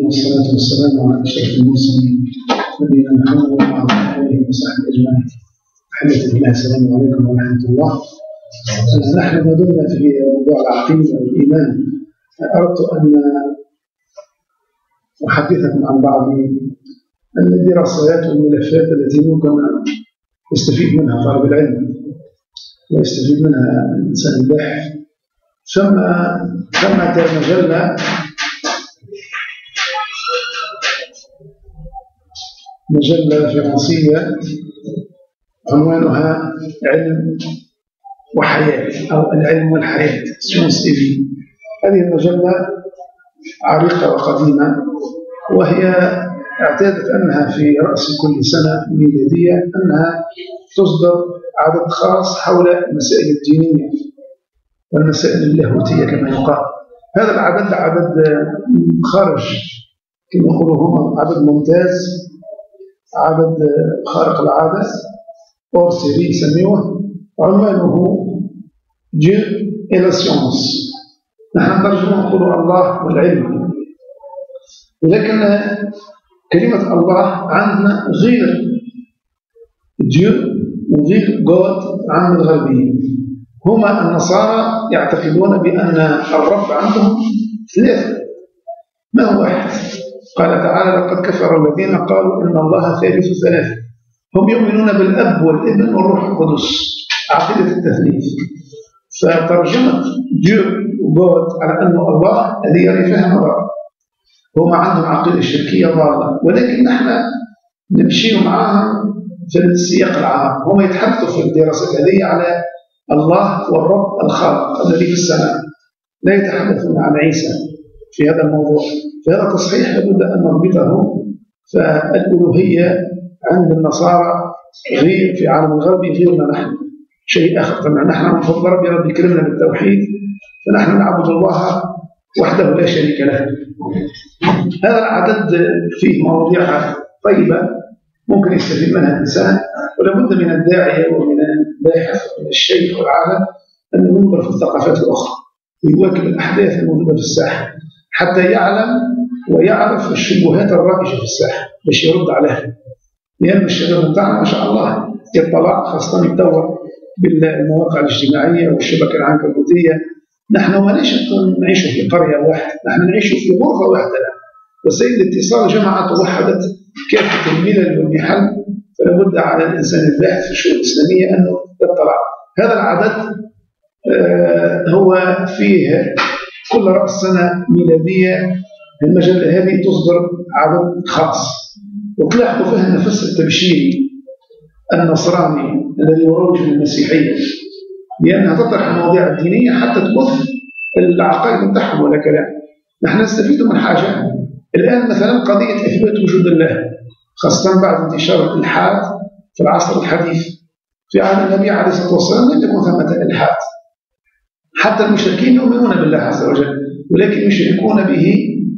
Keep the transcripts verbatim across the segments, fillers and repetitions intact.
والصلاة والسلام على أشرف المرسلين نبينا محمد وعلى آله وصحبه أجمعين. أحبتي بالله السلام عليكم ورحمة الله. نحن ما دمنا في موضوع العقيدة والإيمان، أردت أن أحدثكم عن بعض الدراسات والملفات التي ممكن يستفيد منها طالب العلم ويستفيد منها الإنسان الباحث. ثم ثمة مجلة مجلة فرنسية عنوانها علم وحياة أو العلم والحياة سيونس إيفي. هذه المجلة عريقة وقديمة، وهي اعتادت أنها في رأس كل سنة ميلادية أنها تصدر عدد خاص حول المسائل الدينية والمسائل اللاهوتية كما يقال. هذا العدد عدد خارج كما يقولوا هم عدد ممتاز، عدد خارق العادة أور سيري يسميوه، عنوانه ديو إي لا سيونس. نحن نترجمه نقول الله والعلم، ولكن كلمة الله عندنا غير ديو وغير جود عند الغربيين. هما النصارى يعتقدون بأن الرب عندهم ثلاثة ما هو واحد. قال تعالى: لقد كفر الذين قالوا إن الله ثالث ثلاثة. هم يؤمنون بالأب والابن والروح القدس، عقيدة التثليث. فترجمة ديو وجود على أنه الله الذي يرى فيها نظر. هم عندهم عقيدة شركية ضالة، ولكن نحن نمشي معهم في السياق العام. هم يتحدثوا في الدراسات هذه على الله والرب الخالق الذي في السماء، لا يتحدثون عن عيسى في هذا الموضوع. فهذا تصحيح لابد أن نضبطه. فالألوهية عند النصارى غير في عالم الغربي غيرنا نحن، شيء آخر طبعا. نحن من فضل ربي رب يكرمنا بالتوحيد، فنحن نعبد الله وحده لا شريك له. هذا العدد فيه مواضيع طيبة ممكن يستفيد منها الإنسان، ولابد من الداعية ومن الباحث ومن الشيخ والعالم أن ينظر في الثقافات الأخرى ويواكب الأحداث الموجودة في الساحة حتى يعلم ويعرف الشبهات الرائجة في الساحة باش يرد عليها. لأن الشباب بتاعنا ما شاء الله يطلع، خاصة يدور بالمواقع الاجتماعية والشبكة العنكبوتية. نحن ما ليش نعيش في قرية واحدة، نحن نعيش في غرفة واحدة. وسائل الاتصال جمعت ووحدت كافة الملل والمحل، فلا بد على الإنسان الباحث في الشؤون الإسلامية أنه يطلع. هذا العدد آه هو فيه كل رأس سنة ميلادية المجلة هذه تصدر عدد خاص، وتلاحظوا فيها النفس التبشيري النصراني الذي يروج للمسيحية، لأنها تطرح المواضيع الدينية حتى تبث العقائد بتاعهم ولا كلام. نحن نستفيد من حاجة الآن، مثلا قضية إثبات وجود الله، خاصة بعد انتشار الإلحاد في العصر الحديث. في عهد النبي عليه الصلاة والسلام لم يكن ثمة إلحاد، حتى المشركين يؤمنون بالله عز وجل، ولكن يشركون به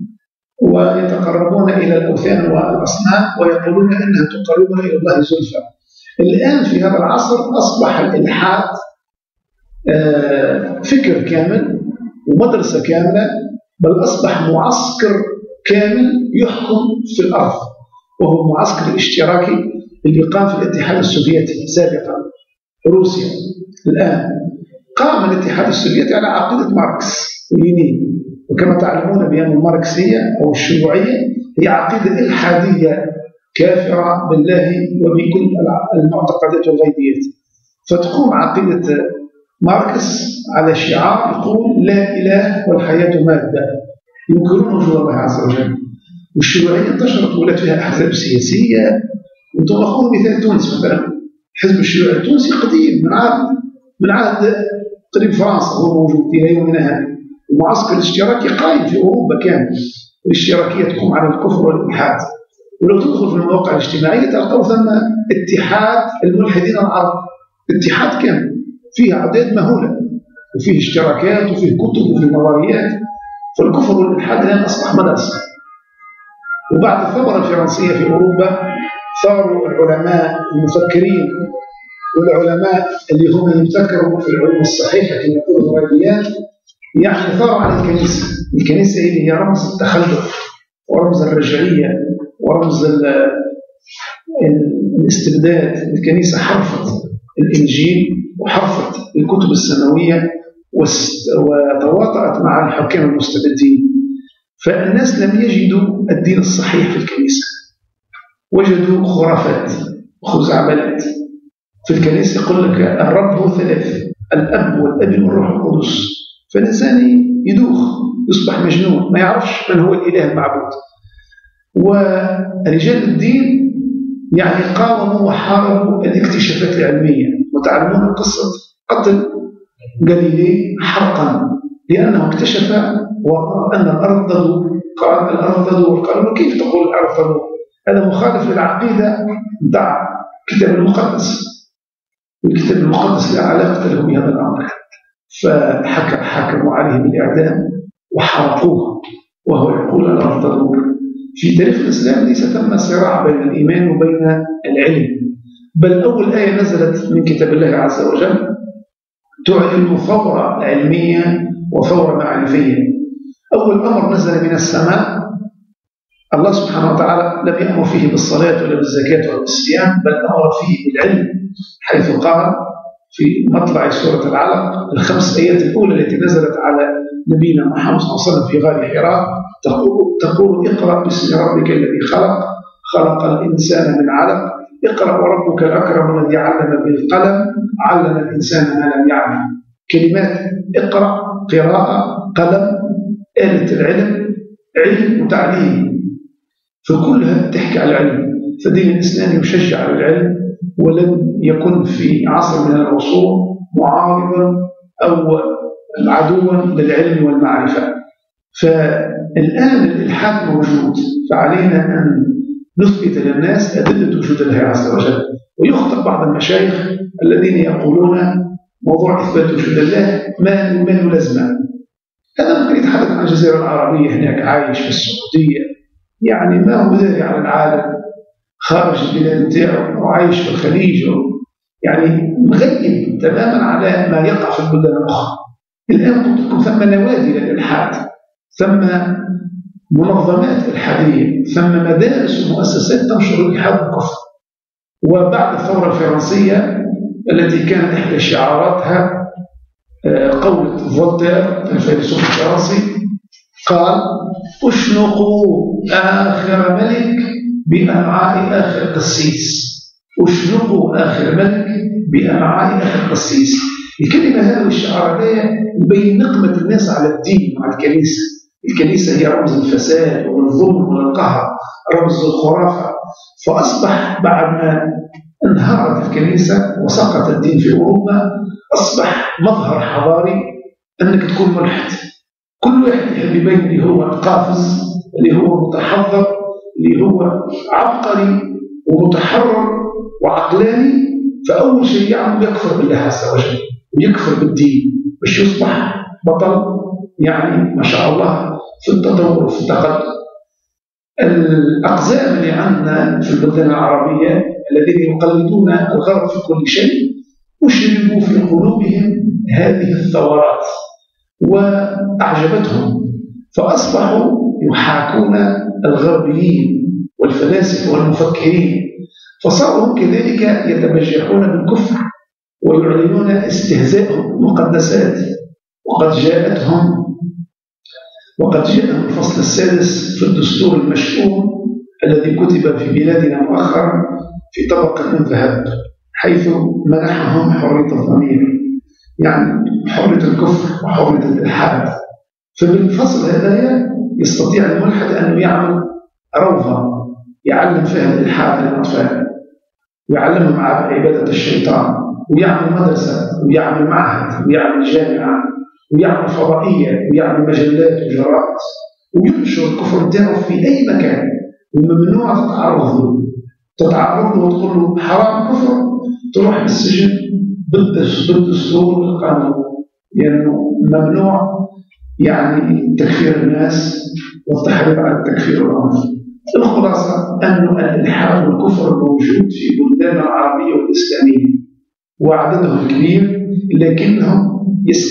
ويتقربون إلى الأوثان والأصنام ويقولون أنها تقربنا إلى الله زلفى. الآن في هذا العصر أصبح الإلحاد فكر كامل ومدرسة كاملة، بل أصبح معسكر كامل يحكم في الأرض، وهو المعسكر الاشتراكي اللي قام في الاتحاد السوفيتي سابقا روسيا. الآن قام الاتحاد السوفيتي على عقيدة ماركس ولينين، وكما تعلمون بأن الماركسية أو الشيوعية هي عقيدة إلحادية كافرة بالله وبكل المعتقدات والغيبيات. فتقوم عقيدة ماركس على شعار يقول لا إله والحياة مادة، ينكرون وجود الله عز وجل. والشيوعية انتشرت ولات فيها أحزاب سياسية. وانتم أخذوا مثال تونس مثلا، حزب الشيوعي التونسي قديم من عهد من عهد قريب فرنسا، هو موجود إلى يومنا هذا. المعسكر الاشتراكي قائم في أوروبا كامل، والاشتراكية تقوم على الكفر والإلحاد. ولو تدخل في المواقع الاجتماعية تلقوا ثم اتحاد الملحدين العرب، اتحاد كامل فيه أعداد مهولة، وفيه اشتراكات وفيه كتب وفيه نظريات. فالكفر والإلحاد الآن أصبح مدرسة. وبعد الثورة الفرنسية في أوروبا ثاروا العلماء المفكرين والعلماء اللي هم يبتكروا في العلوم الصحيحة كما يقولوا الغربيات، يعني ثاروا على الكنيسة. الكنيسة هي رمز التخلف ورمز الرجعية ورمز الاستبداد. الكنيسة حرفت الإنجيل وحرفت الكتب السماوية وتواطأت مع الحكام المستبدين، فالناس لم يجدوا الدين الصحيح في الكنيسة، وجدوا خرافات وخزعبلات. في الكنيسة يقول لك الرب هو ثلاث، الأب والابن والروح القدس، فالإنسان يدوخ يصبح مجنون ما يعرفش من هو الإله المعبود. ورجال الدين يعني قاوموا وحاربوا الاكتشافات العلمية، وتعلمون قصة قتل غاليلي حرقا لأنه اكتشف أن الأرض تدور. قال الأرض تدور، قالوا كيف تقول الأرض تدور؟ هذا مخالف للعقيدة بتاع الكتاب المقدس، والكتاب المقدس لا علاقة له بهذا الأمر. فحكموا عليه بالإعدام وحرقوه وهو يقول الأرض تدور. في تاريخ الإسلام ليس ثم صراع بين الإيمان وبين العلم، بل أول آية نزلت من كتاب الله عز وجل تعلن ثورة علمية وثورة معرفية. أول أمر نزل من السماء الله سبحانه وتعالى لم يأمر فيه بالصلاة ولا بالزكاة ولا بالصيام، بل أمر فيه بالعلم، حيث قال في مطلع سورة العلق الخمس آيات الأولى التي نزلت على نبينا محمد صلى الله عليه وسلم في غار حراء تقول, تقول اقرأ باسم ربك الذي خلق خلق الإنسان من علق اقرأ وربك الأكرم الذي علم بالقلم علم الإنسان ما لم يعلم. كلمات اقرأ، قراءة، قلم، آلة العلم، علم وتعليم، فكلها تحكي على العلم. فدين الإسلام يشجع على العلم ولم يكن في عصر من العصور معارضا أو عدوا للعلم والمعرفة. فالآن الإلحاد موجود، فعلينا أن نثبت للناس أدلة وجود الله عز وجل. ويخطئ بعض المشايخ الذين يقولون موضوع إثبات وجود الله ما له لازمة. هذا ممكن يتحدث عن الجزيرة العربية، هناك عايش في السعودية، يعني ما هو داري على العالم خارج البلاد نتاعو وعايش في الخليج، يعني مغيب تماما على ما يقع في البلدان الأخرى. الآن قلت لكم ثم نوادي للإلحاد، ثم منظمات إلحادية، ثم مدارس ومؤسسات تنشر الإلحاد والكفر. وبعد الثورة الفرنسية التي كان إحدى شعاراتها قولة فولتير الفيلسوف الفرنسي قال اشنقوا آخر ملك بأمعاء آخر قسيس، اشنقوا آخر ملك بأمعاء آخر قسيس. الكلمة هذه والشعار هذا يبين نقمة الناس على الدين وعلى الكنيسة. الكنيسة هي رمز الفساد والظلم والقهر، رمز الخرافة. فأصبح بعد ما انهارت الكنيسة وسقط الدين في أوروبا أصبح مظهر حضاري أنك تكون ملحد. كل واحد يحب يبين اللي هو قافز، اللي هو متحضر، اللي هو عبقري ومتحرر وعقلاني. فأول شيء يعمل يكفر بالله عز وجل ويكفر بالدين باش يصبح بطل، يعني ما شاء الله في التطور وفي التقدم. الأقزام اللي عندنا في البلدان العربية الذين يقلدون الغرب في كل شيء أشربوا في قلوبهم هذه الثورات وأعجبتهم، فأصبحوا يحاكون الغربيين والفلاسفة والمفكرين، فصاروا هم كذلك يتبجحون بالكفر ويعلنون استهزاءهم بالمقدسات. وقد جاءتهم وقد جاءهم الفصل السادس في الدستور المشؤوم الذي كتب في بلادنا مؤخرا في طبق من ذهب، حيث منحهم حرية الضمير، يعني حرية الكفر وحرية الإلحاد. فبالفصل هذا يستطيع الملحد أن يعمل روضة يعلم فيها الإلحاد للأطفال، ويعلمهم عبادة الشيطان، ويعمل مدرسة، ويعمل معهد، ويعمل جامعة، ويعمل فضائية، ويعمل مجلات وجرائد، وينشر الكفر بتاعه في أي مكان. وممنوع تتعرض له تتعرض له وتقول له حرام كفر، تروح بالسجن بالدستور والقانون، لأنه يعني ممنوع يعني تكفير الناس والتحريض على التكفير والعنف. الخلاصة أن الإلحاد والكفر موجود في بلدان العربية والإسلامية وعددهم كبير، لكنهم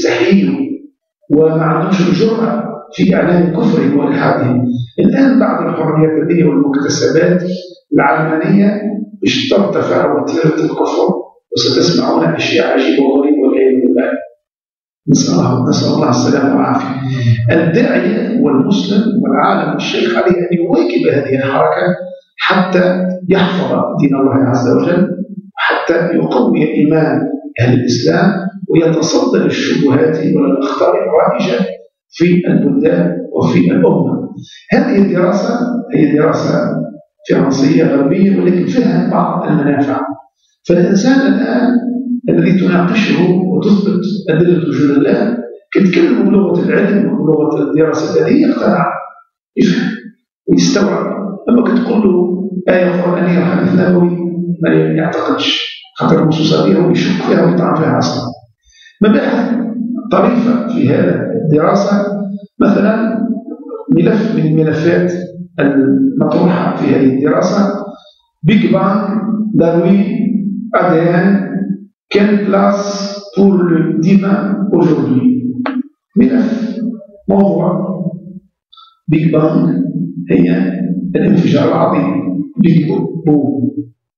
يستحيلوا وما عندهمش الجرأة في إعلان كفرهم وإلحادهم. الآن بعد الحريات الذاتية والمكتسبات العلمانية باش ترتفع وتيرة الكفر، وستسمعون أشياء عجيبة وغريبة والعياذ بالله. نسأل الله نسأل الله السلامة والعافية. الداعية والمسلم والعالم والشيخ عليه أن يواكب هذه الحركة حتى يحفظ دين الله عز وجل، حتى يقوي إيمان أهل الإسلام ويتصدى للشبهات والأخطار الرائجة في البلدان وفي الأمة. هذه الدراسة هي دراسة فرنسية غربية ولكن فيها بعض المنافع. فالإنسان الآن الذي تناقشه وتثبت أدلة وجود الله كتكلم بلغة العلم وبلغة الدراسة هذه يقتنع يفهم ويستوعب. أما كتقول له آية قرآنية وحديث نبوي ما يعتقدش، خاطر النصوص هذه هو يشك فيها ويطعن فيها أصلا. مباحث طريفة في هذه الدراسة، مثلا ملف من الملفات المطروحة في هذه الدراسة بيج بانج داروين A D N quelle place pour le divin aujourd'hui. ملف موضوع بيج بانج هي الانفجار العظيم، بيج بوم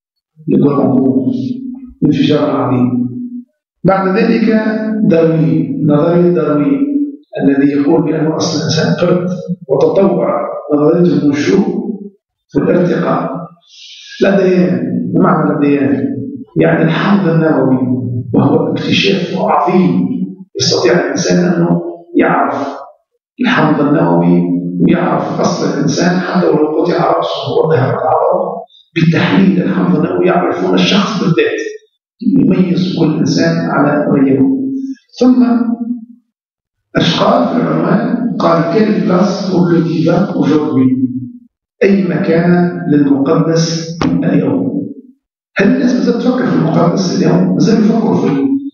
بوم الانفجار العظيم. بعد ذلك داروين، نظرية داروين الذي يقول بأن أصل الإنسان قرد وتطور نظرية النشوء والارتقاء. لديان، ما معنى لديان؟ يعني الحمض النووي، وهو اكتشاف عظيم يستطيع الإنسان أنه يعرف الحمض النووي ويعرف أصل الإنسان حتى ولو قطع رأسه وظهرت أعضاؤه. بالتحليل الحمض النووي يعرفون الشخص بالذات، يميز كل إنسان على غيره. ثم أشقال في العنوان قال كيف بلاس pour le divin aujourd'hui، أي مكان للمقدس اليوم. هل الناس مازال تفكر في المقدس اليوم؟ مازال يفكروا في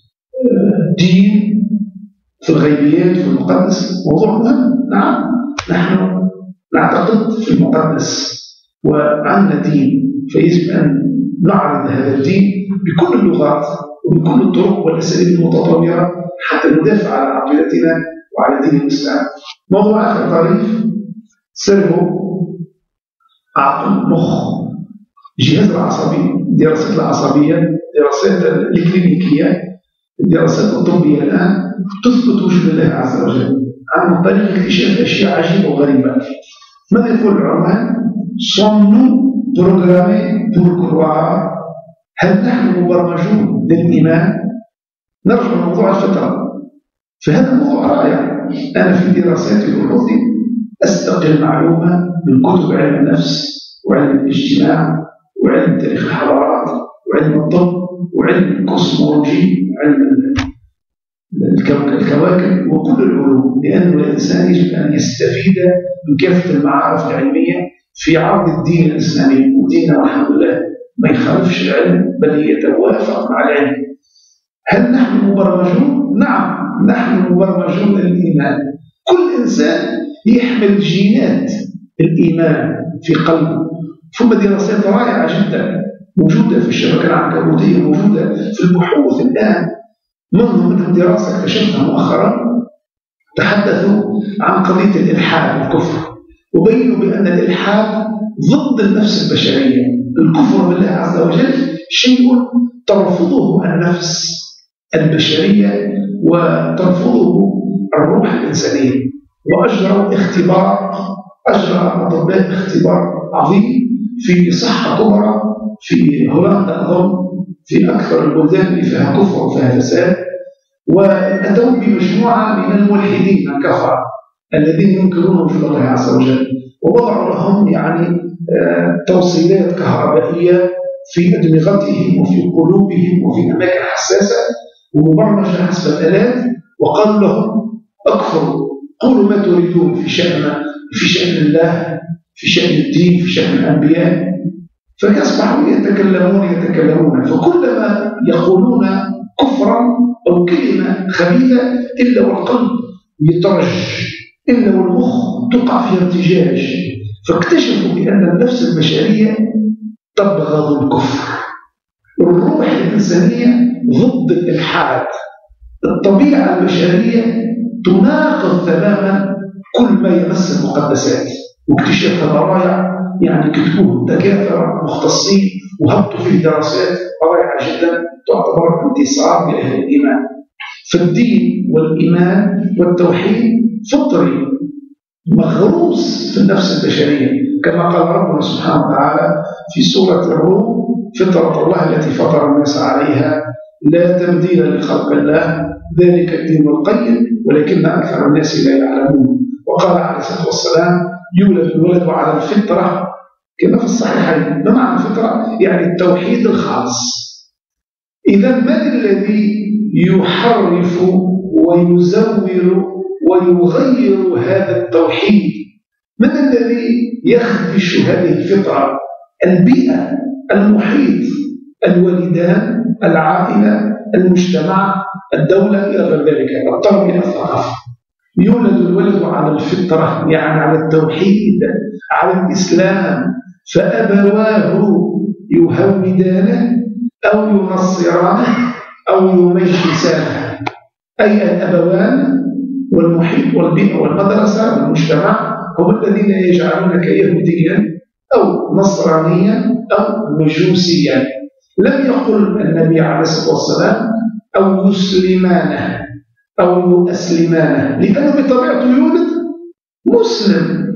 الدين، في الغيبيات، في المقدس؟ موضوع مهم. نعم، نحن نعتقد في المقدس وعندنا دين، فيجب أن نعرض هذا الدين بكل اللغات وبكل الطرق والأساليب المتطورة حتى ندافع على عقيدتنا وعلى دين الإسلام. موضوع آخر طريف سيرفو، عقل، مخ، جهاز العصبي، دراسات العصبية، دراسات الكلينيكية، الدراسات الطبية الآن تثبت وجود الله عز وجل عن طريق اكتشاف أشياء عجيبة وغريبة. ماذا يقول العلماء؟ sommes-nous programmés pour croire؟ هل نحن مبرمجون للإيمان؟ نرجع لموضوع الفطرة. فهذا الموضوع رائع. أنا في دراساتي وبحوثي أستقل معلومة من كتب علم النفس وعلم الاجتماع وعلم تاريخ الحضارات وعلم الطب وعلم الكوسمولوجي، علم الكواكب وكل العلوم، لأن الإنسان يجب أن يستفيد من كافة المعارف العلمية في عرض الدين الإسلامي. وديننا والحمد لله ما يخالفش العلم بل يتوافق مع العلم. هل نحن مبرمجون؟ نعم، نحن مبرمجون للإيمان. كل إنسان يحمل جينات الإيمان في قلبه. ثم دراسات رائعة جدا موجودة في الشبكة العنكبوتية، موجودة في البحوث الآن. منهم منهم دراسة اكتشفتها مؤخرا تحدثوا عن قضية الإلحاد والكفر، وبينوا بأن الإلحاد ضد النفس البشرية. الكفر بالله عز وجل شيء ترفضه النفس البشرية وترفضه الروح الإنسانية. وأجروا اختبار، أجرى أطباء اختبار عظيم في صحة كبرى في هولندا أظن، في أكثر البلدان اللي فيها كفر وفيها فساد، وأتوا بمجموعة من الملحدين الكفرة الذين ينكرون وجود الله عز وجل، ووضعوا لهم يعني توصيلات كهربائية في أدمغتهم وفي قلوبهم وفي أماكن حساسة ومبرمجة حسب الآلات، وقالوا لهم أكفروا، قولوا ما تريدون في شأن في شأن الله، في شأن الدين، في شأن الأنبياء. فأصبحوا يتكلمون يتكلمون فكلما يقولون كفرا أو كلمة خبيثة إلا والقلب يترج، إلا والمخ تقع في ارتجاج. فاكتشفوا بأن النفس البشرية تبغض الكفر، والروح الإنسانية ضد الإلحاد. الطبيعة البشرية تناقض تماما كل ما يمس المقدسات. واكتشاف هذا يعني كتبوه دكاترة مختصين وهبطوا فيه دراسات رائعة جدا تعتبر انتصار لأهل الإيمان. فالدين والإيمان والتوحيد فطري مغروس في النفس البشرية، كما قال ربنا سبحانه وتعالى في سورة الروم: فطرة الله التي فطر الناس عليها لا تبديل لخلق الله ذلك الدين القيم ولكن أكثر الناس لا يعلمون. وقال عليه الصلاة والسلام: يولد الولد على الفطرة كما في الصحيحين. ما معنى الفطرة؟ يعني التوحيد الخالص. إذا من الذي يحرف ويزور ويغير هذا التوحيد؟ من الذي يخدش هذه الفطرة؟ البيئة، المحيط، الوالدان، العائلة، المجتمع، الدولة، إلى غير ذلك، التربية، الثقافة. يولد الولد على الفطرة يعني على التوحيد، على الإسلام، فأبواه يهودانه أو ينصرانه أو يمجسانه، أي الأبوان والمحيط والبيئة والمدرسة والمجتمع هم الذين يجعلونك يهوديا أو نصرانيا أو مجوسيا. لم يقل النبي عليه الصلاة والسلام أو يسلمانه أو يؤسلمانه، لأنه بطبيعته يولد مسلم.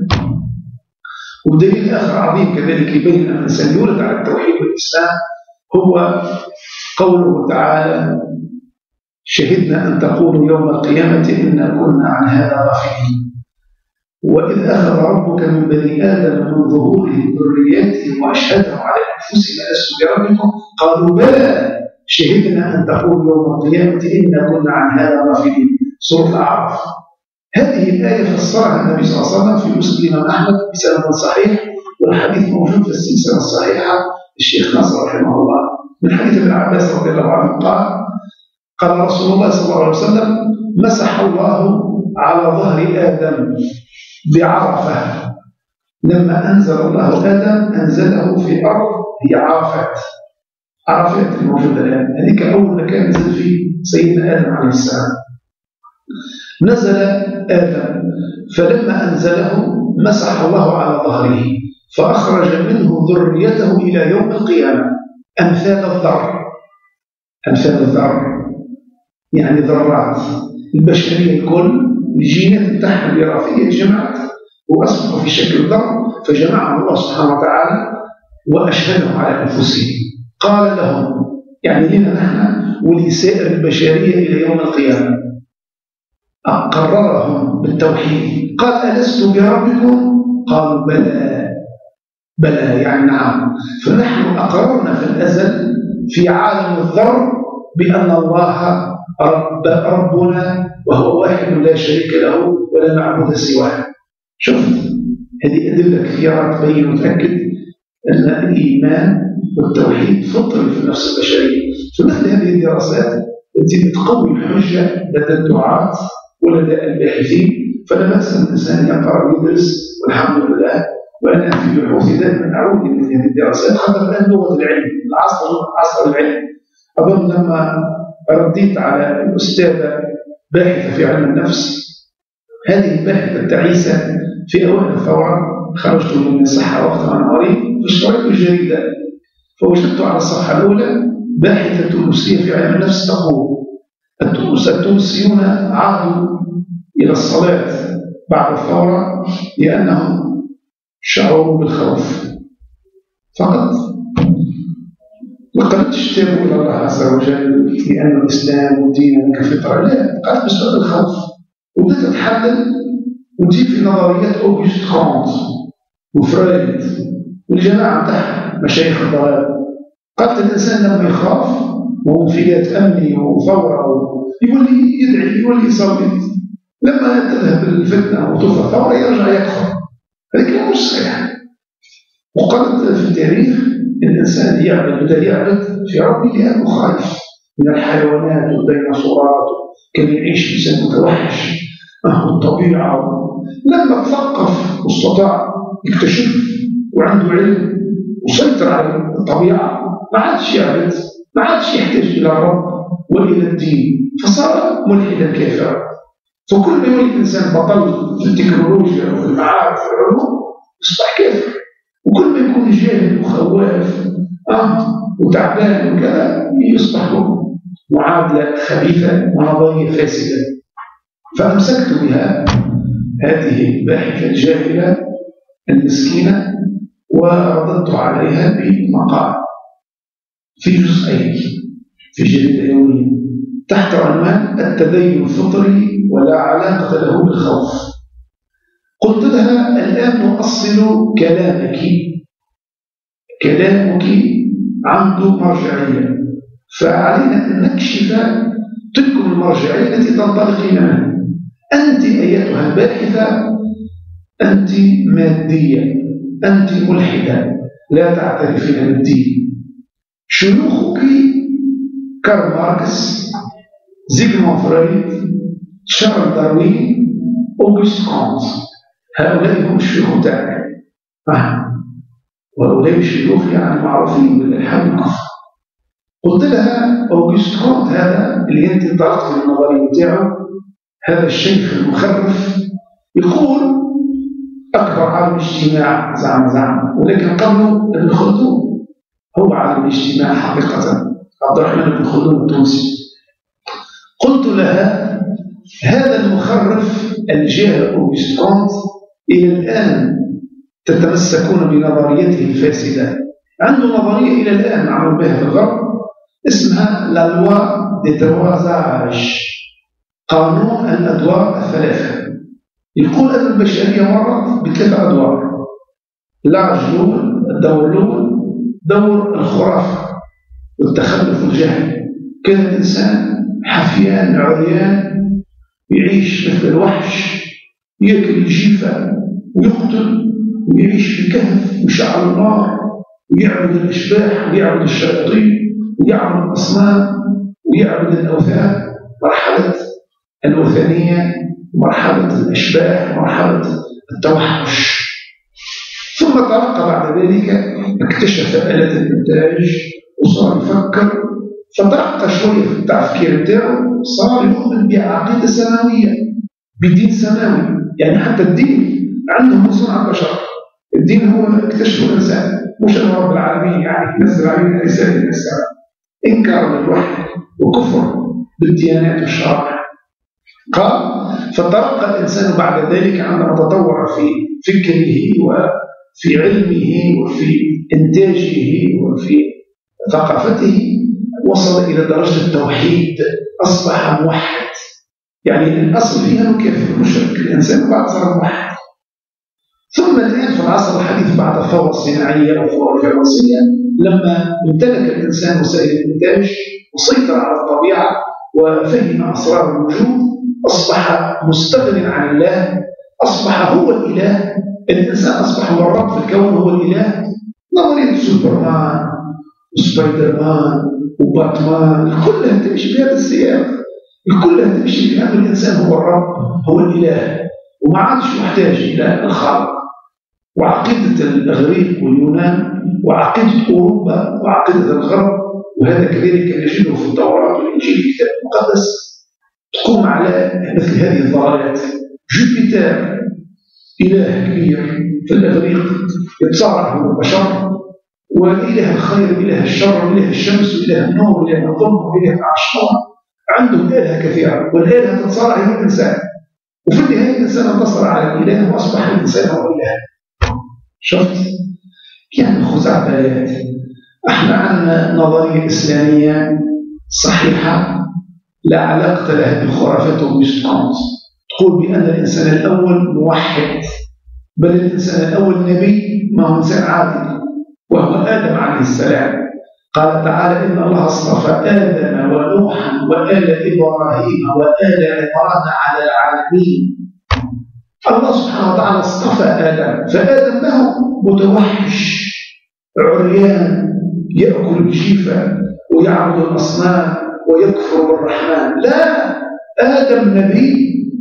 ودليل آخر عظيم كذلك يبين أن الإنسان يولد على التوحيد والإسلام هو قوله تعالى: شهدنا أن تقولوا يوم القيامة إنا كنا عن هذا غافلين. وإذ أخذ ربك من بني آدم من ظهورهم ذرياتهم وأشهدهم على أنفسهم ألست بربكم قالوا بلى شهدنا أن تقولوا يوم القيامة إنا كنا عن هذا غافلين. سورة الأعراف. هذه الآية فسرها النبي صلى الله عليه وسلم في مسند الإمام أحمد بسند صحيح، والحديث موجود في السلسلة الصحيحة الشيخ ناصر رحمه الله من حديث ابن عباس رضي الله عنه قال: قال رسول الله صلى الله عليه وسلم: مسح الله على ظهر آدم بعرفة. لما أنزل الله آدم أنزله في أرض هي عرفات. عرفات الموجودة الآن، هذيك أول مكان نزل فيه سيدنا آدم عليه السلام. نزل آدم فلما أنزله مسح الله على ظهره فأخرج منه ذريته إلى يوم القيامة أمثال الذر. أمثال الذر يعني ذرات البشرية الكل، الجينات بتاعها الوراثية جمعت وأصبحوا في شكل ذر، فجمعهم الله سبحانه وتعالى وأشهدهم على أنفسهم. قال لهم يعني لنا نحن ولسائر البشرية إلى يوم القيامة، قررهم بالتوحيد. قال: ألست بربكم؟ قالوا بلى. بلى يعني نعم. فنحن أقررنا في الأزل في عالم الذر بأن الله رب ربنا وهو واحد لا شريك له ولا معبود سواه. شفت هذه أدلة كثيرة تبين وتأكد أن الإيمان والتوحيد فطري في النفس البشرية. فمثل هذه الدراسات التي تقوي الحجة لدى الدعاة ولدى الباحثين، فلا بأس أن الإنسان يقرأ ويدرس، والحمد لله. وأنا في بحوثي دائما أعود إلى هذه الدراسات، خاصة الآن لغة العلم، العصر عصر العلم. أظن لما رديت على الأستاذة باحثة في علم النفس، هذه الباحثة التعيسة في أوائل الثورة، خرجت من الصحة وقت أنا مريض فاشتريت الجريدة، فوجدت على الصفحة الأولى باحثة تونسية في علم النفس تقول: التونسيون عادوا إلى الصلاة بعد الثورة لأنهم شعروا بالخوف فقط. لقد اشتروا إلى الله عز وجل لأن الإسلام والدين كفطرة، لا، قالت بسبب الخوف. وبدأت أتحلل ونجيب في نظريات أوغست كونت وفرويد والجماعة تحت مشايخ الضلال. قالت الإنسان لما يخاف وانفلات أمني وثورة يولي يدعي يولي يصلي، لما تذهب الفتنة وتوفى الثورة يرجع يكفر. هذا مش صحيح. وقالت في التاريخ الإنسان يعبد بدأ يعبد في ربه لأنه خايف من الحيوانات والديناصورات، كان يعيش إنسان متوحش أهل الطبيعة. لما تثقف واستطاع يكتشف وعنده علم وسيطر على الطبيعة، ما عادش يعبد، ما عادش يحتاج إلى الرب وإلى الدين، فصار ملحدا كافرا. فكل ما يولي الإنسان بطل في التكنولوجيا وفي المعارف والعلوم يصبح كافر. وكل ما يكون جاهل وخواف أه وتعبان وكذا يصبح له معادلة خبيثة ونظرية فاسدة. فأمسكت بها هذه الباحثة الجاهلة المسكينة ورددت عليها بمقال في جزئين في جريدة يومية تحت عنوان التدين الفطري ولا علاقة له بالخوف. قلت لها الآن نؤصل كلامك كلامك عنده مرجعية، فعلينا أن نكشف تلك المرجعية التي تنطلقين منها. أنت أيتها الباحثة أنت مادية، أنت ملحدة لا تعترفين بالدين. شيوخك كارل ماركس، زيغموند فرويد، شارل داروين، أوغست كونت، هؤلاء هم الشيوخ تاعنا. آه. وهؤلاء الشيوخ يعني معروفين بالإلحاد والكفر. قلت لها أوغست كونت هذا اللي أنت انطلقت من النظرية بتاعه، هذا الشيخ المخرف يقول أكبر عالم اجتماع زعم زعم، ولكن قبله ابن خلدون هو عالم الاجتماع حقيقة، عبد الرحمن بن خلدون التونسي. قلت لها هذا المخرف الجاهل أوغست كونت إلى الآن تتمسكون بنظريته الفاسدة. عنده نظرية إلى الآن معمول بها في الغرب اسمها لا لوا دي تروازاج، قانون الأدوار الثلاثة. يقول أن البشرية مرت بثلاث أدوار. اللاج الأول، الدور الأول دور الخرافة والتخلف والجهل. كان الإنسان حفيان عريان يعيش مثل الوحش، يأكل الجيفة ويقتل ويعيش في كهف ويشعل النار ويعبد الأشباح ويعبد الشياطين ويعبد الأصنام ويعبد الأوثان. مرحلة الوثنية، مرحلة الأشباح، مرحلة التوحش. ثم ترقى بعد ذلك اكتشف آلة الإنتاج وصار يفكر، فترقى شوية في التفكير بتاعه، صار يؤمن بعقيدة سماوية، بدين سماوي. يعني حتى الدين عنده من صنع البشر، الدين هو اكتشف الإنسان مش أن رب العالمين يعني نزل علينا رسالة من السماء. إنكار للوحي وكفر بالديانات والشرائع. قال فترقى الإنسان بعد ذلك عندما تطور في فكره وفي علمه وفي إنتاجه وفي ثقافته، وصل إلى درجة التوحيد، أصبح موحد. يعني الأصل فيها كيف المشرك الإنسان بعد صار موحد. ثم الآن في العصر الحديث بعد الثورة الصناعية والثورة الفرنسية، لما امتلك الإنسان وسائل الإنتاج وسيطر على الطبيعة وفهم أسرار الوجود، أصبح مستغنٍ عن الله، أصبح هو الإله. الإنسان أصبح هو الرب في الكون، هو الإله. نظرية سوبرمان وسبايدر مان وباتمان كلها تمشي بهذا السياق، كلها تمشي بأن الإنسان هو الرب، هو الإله، وما عادش محتاج إلى الخالق. وعقيدة الإغريق واليونان وعقيدة أوروبا وعقيدة الغرب، وهذا كذلك نجده في التوراة والإنجيل في الكتاب المقدس، تقوم على مثل هذه الظاهرات. جوبيتر إله كبير في الإغريق يتصارع هو البشر، وإله الخير وإله الشر وإله الشمس وإله النور وإله الظلم وإله العشق. عندهم آلهة كثيرة، والآلهة تتصارع هي الإنسان، وفي النهاية الإنسان انتصر على الإله وأصبح الإنسان هو الإله. شفت؟ يعني خزعبلات. احنا عندنا نظرية إسلامية صحيحة لا علاقة لها بالخرافات وأوغست كونت، تقول بأن الإنسان الأول موحد، بل الإنسان الأول نبي، ما هو إنسان عادي وهو آدم عليه السلام. قال تعالى إن الله اصطفى آدم ونوحا وآل إبراهيم وآل عمران على العالمين. الله سبحانه وتعالى اصطفى آدم، فآدم له متوحش عريان يأكل الجيفة ويعبد الأصنام ويكفر بالرحمن. لا، آدم نبي.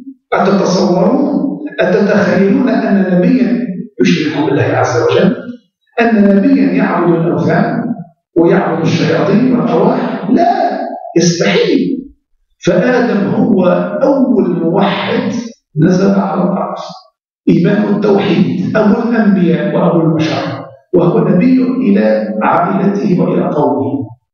أتتصورون أتتخيلون أن نبيا يشرك بالله عز وجل، أن نبيا يعبد الأوثان ويعبد الشياطين والأرواح؟ لا، يستحيل. فآدم هو أول موحد نزل على الأرض. إمام التوحيد، أبو الأنبياء وأبو البشر، وهو نبي إلى عائلته وإلى قومه.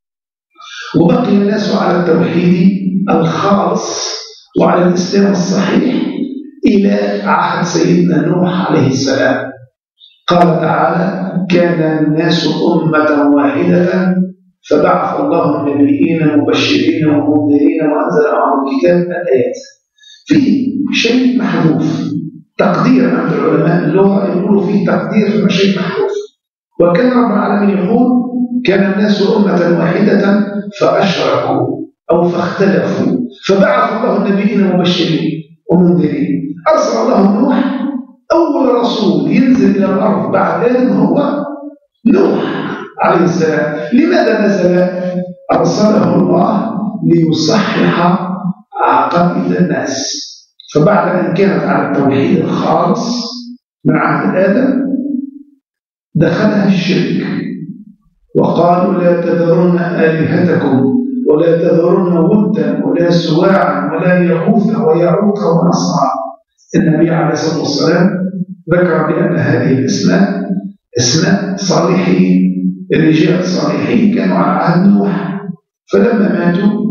وبقي الناس على التوحيد الخالص وعلى الإسلام الصحيح إلى عهد سيدنا نوح عليه السلام. قال تعالى: كان الناس أمة واحدة فبعث الله النبيين مبشرين ومنذرين وأنزل معهم الكتاب. الآيات في شيء محذوف تقدير عند علماء اللغة، يقولوا فيه تقدير في شيء محذوف. وكان رب العالمين يقول: كان الناس أمة واحدة فأشركوا أو فاختلفوا فبعث الله النبيين مبشرين ومنذرين. أرسل الله نوح، أول رسول ينزل إلى الأرض بعد آدم هو نوح عليه السلام. لماذا نزل؟ أرسله الله ليصحح عقائد الناس. فبعد أن كانت على التوحيد الخالص من عهد آدم دخلها الشرك، وقالوا: لا تذرن آلهتكم ولا تذرن ودا ولا سواعا ولا يغوث ويعوق ونصرا. النبي عليه الصلاة والسلام ذكر بأن هذه الأسماء أسماء صالحين، رجال صالحين كانوا على عهد نوح. فلما ماتوا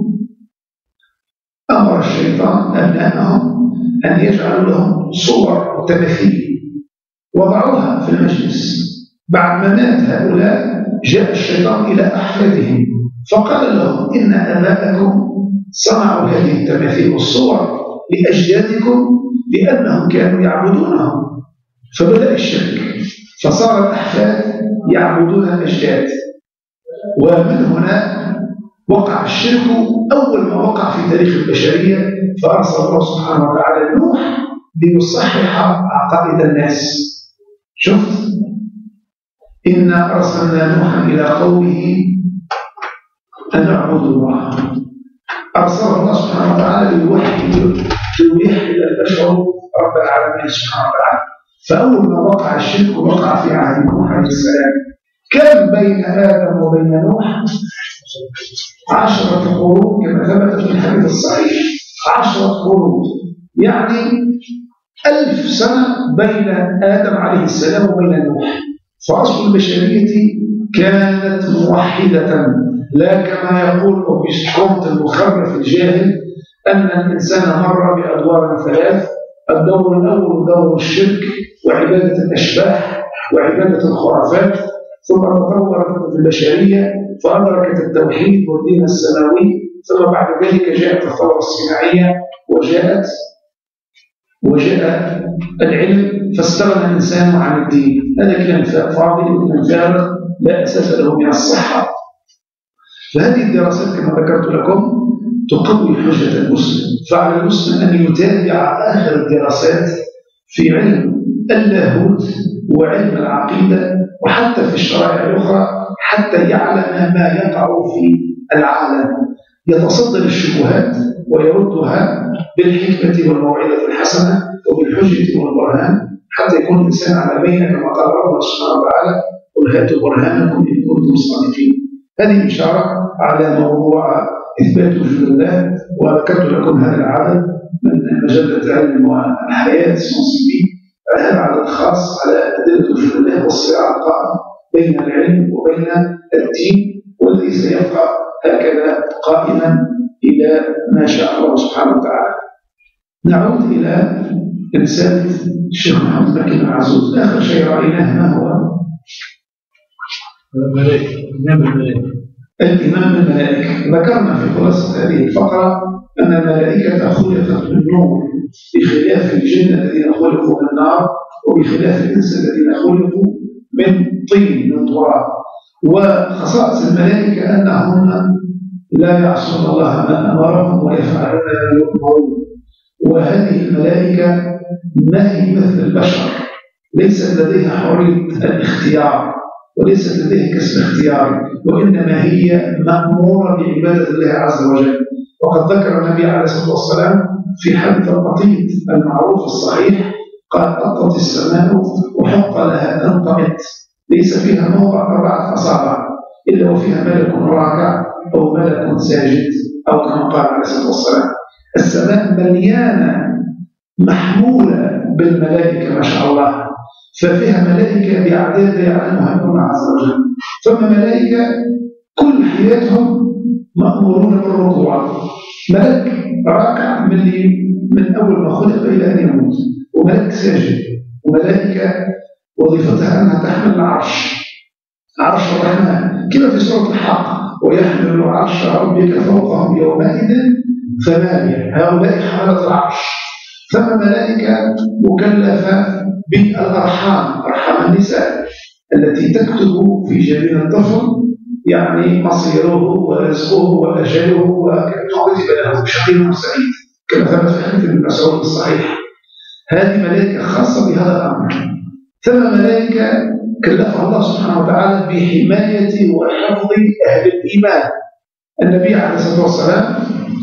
أمر الشيطان أبنائهم أن يجعلوا لهم صور وتماثيل، وضعوها في المجلس. بعد ما مات هؤلاء جاء الشيطان إلى أحفادهم فقال لهم: إن آباءكم صنعوا هذه التماثيل والصور لأجدادكم لأنهم كانوا يعبدونهم. فبدأ الشرك، فصار الأحفاد يعبدون الأجداد، ومن هنا وقع الشرك أول ما وقع في تاريخ البشرية. فأرسل الله سبحانه وتعالى نوح ليصحح عقائد الناس. شفت؟ إنا أرسلنا نوحا إلى قومه أن اعبدوا الله. أرسل الله سبحانه وتعالى ليوحد ليوحد البشر رب العالمين سبحانه وتعالى. فأول ما وقع الشرك وقع في عهد نوح عليه السلام. كم بين آدم وبين نوح؟ عشرة قرون كما ثبت في الحديث الصحيح. عشرة قرون يعني ألف سنة بين آدم عليه السلام وبين نوح. فأصل البشرية كانت موحدة، لا كما يقول أوغسط المخرف الجاهل أن الإنسان مر بأدوار ثلاث: الدور الأول دور الشرك وعبادة الأشباح وعبادة الخرافات، ثم تطورت البشرية فأدركت التوحيد والدين السماوي، ثم بعد ذلك جاءت الثورة الصناعية وجاءت وجاء العلم فاستغنى الإنسان عن الدين. هذا كلام فاضي وكلام فارغ لا أساس له من الصحة. فهذه الدراسات كما ذكرت لكم تقوي حجة المسلم، فعلى المسلم أن يتابع آخر الدراسات في علم اللاهوت وعلم العقيدة وحتى في الشرائع الأخرى حتى يعلم ما يقع في العالم، يتصدى للشبهات ويردها بالحكمة والموعظة الحسنة وبالحجة والبرهان حتى يكون الإنسان على بينة كما قال ربنا سبحانه وتعالى: قل هاتوا برهانكم إن كنتم صادقين. هذه إشارة على موضوع إثبات وجود الله. وذكرت لكم هذا العدد من مجلة علم والحياة سنسيبي، هذا العدد خاص على أدلة وجود الله والصراع القائم بين العلم وبين الدين، والذي سيبقى هكذا قائما إلى ما شاء الله سبحانه وتعالى. نعود إلى رسالة الشيخ محمد مكي بن عزوز. آخر شيء رأيناه ما هو؟ الإمام الملائكة. ذكرنا في خلاصة هذه الفقرة أن الملائكة خلقت من نور بخلاف الجن الذين خلقوا من النار، وبخلاف الإنس الذين خلقوا من طين من تراب. وخصائص الملائكة أنهم لا يعصون الله ما أمرهم ويفعلون ما يؤمرون. وهذه الملائكة ما هي مثل البشر، ليست لديها حرية الاختيار وليست لديها كسب اختياري، وإنما هي مأمورة بعبادة الله عز وجل. وقد ذكر النبي عليه الصلاة والسلام في حديث القطيط المعروف الصحيح قال: أطت السماء وحق لها أن تمت، ليس فيها موضع أربعة أصابع إلا وفيها ملك راكع أو ملك ساجد، أو كما قال عليه الصلاة والسلام. السماء مليانة محمولة بالملائكة ما شاء الله، ففيها ملائكة بأعداد يعلمها الله عز وجل. ثم ملائكة كل حياتهم مأمورون بالركوع، ملك راكع من من أول ما خلق إلى أن يموت، وملك ساجد، وملائكة وظيفتها أنها تحمل العرش، عرش الرحمن كما في سورة الحق، ويحمل عرش ربك فوقهم يومئذ ثمانية، هؤلاء حملة العرش. ثم ملائكة مكلفة بالأرحام، أرحام النساء التي تكتب في جبين الطفل يعني مصيره ورزقه وأجله وكتب له شقي وسعيد كما ثبت في حديث ابن مسعود الصحيح. هذه ملائكة خاصة بهذا الأمر. ثم ملائكة كلفها الله سبحانه وتعالى بحماية وحفظ أهل الإيمان. النبي عليه الصلاة والسلام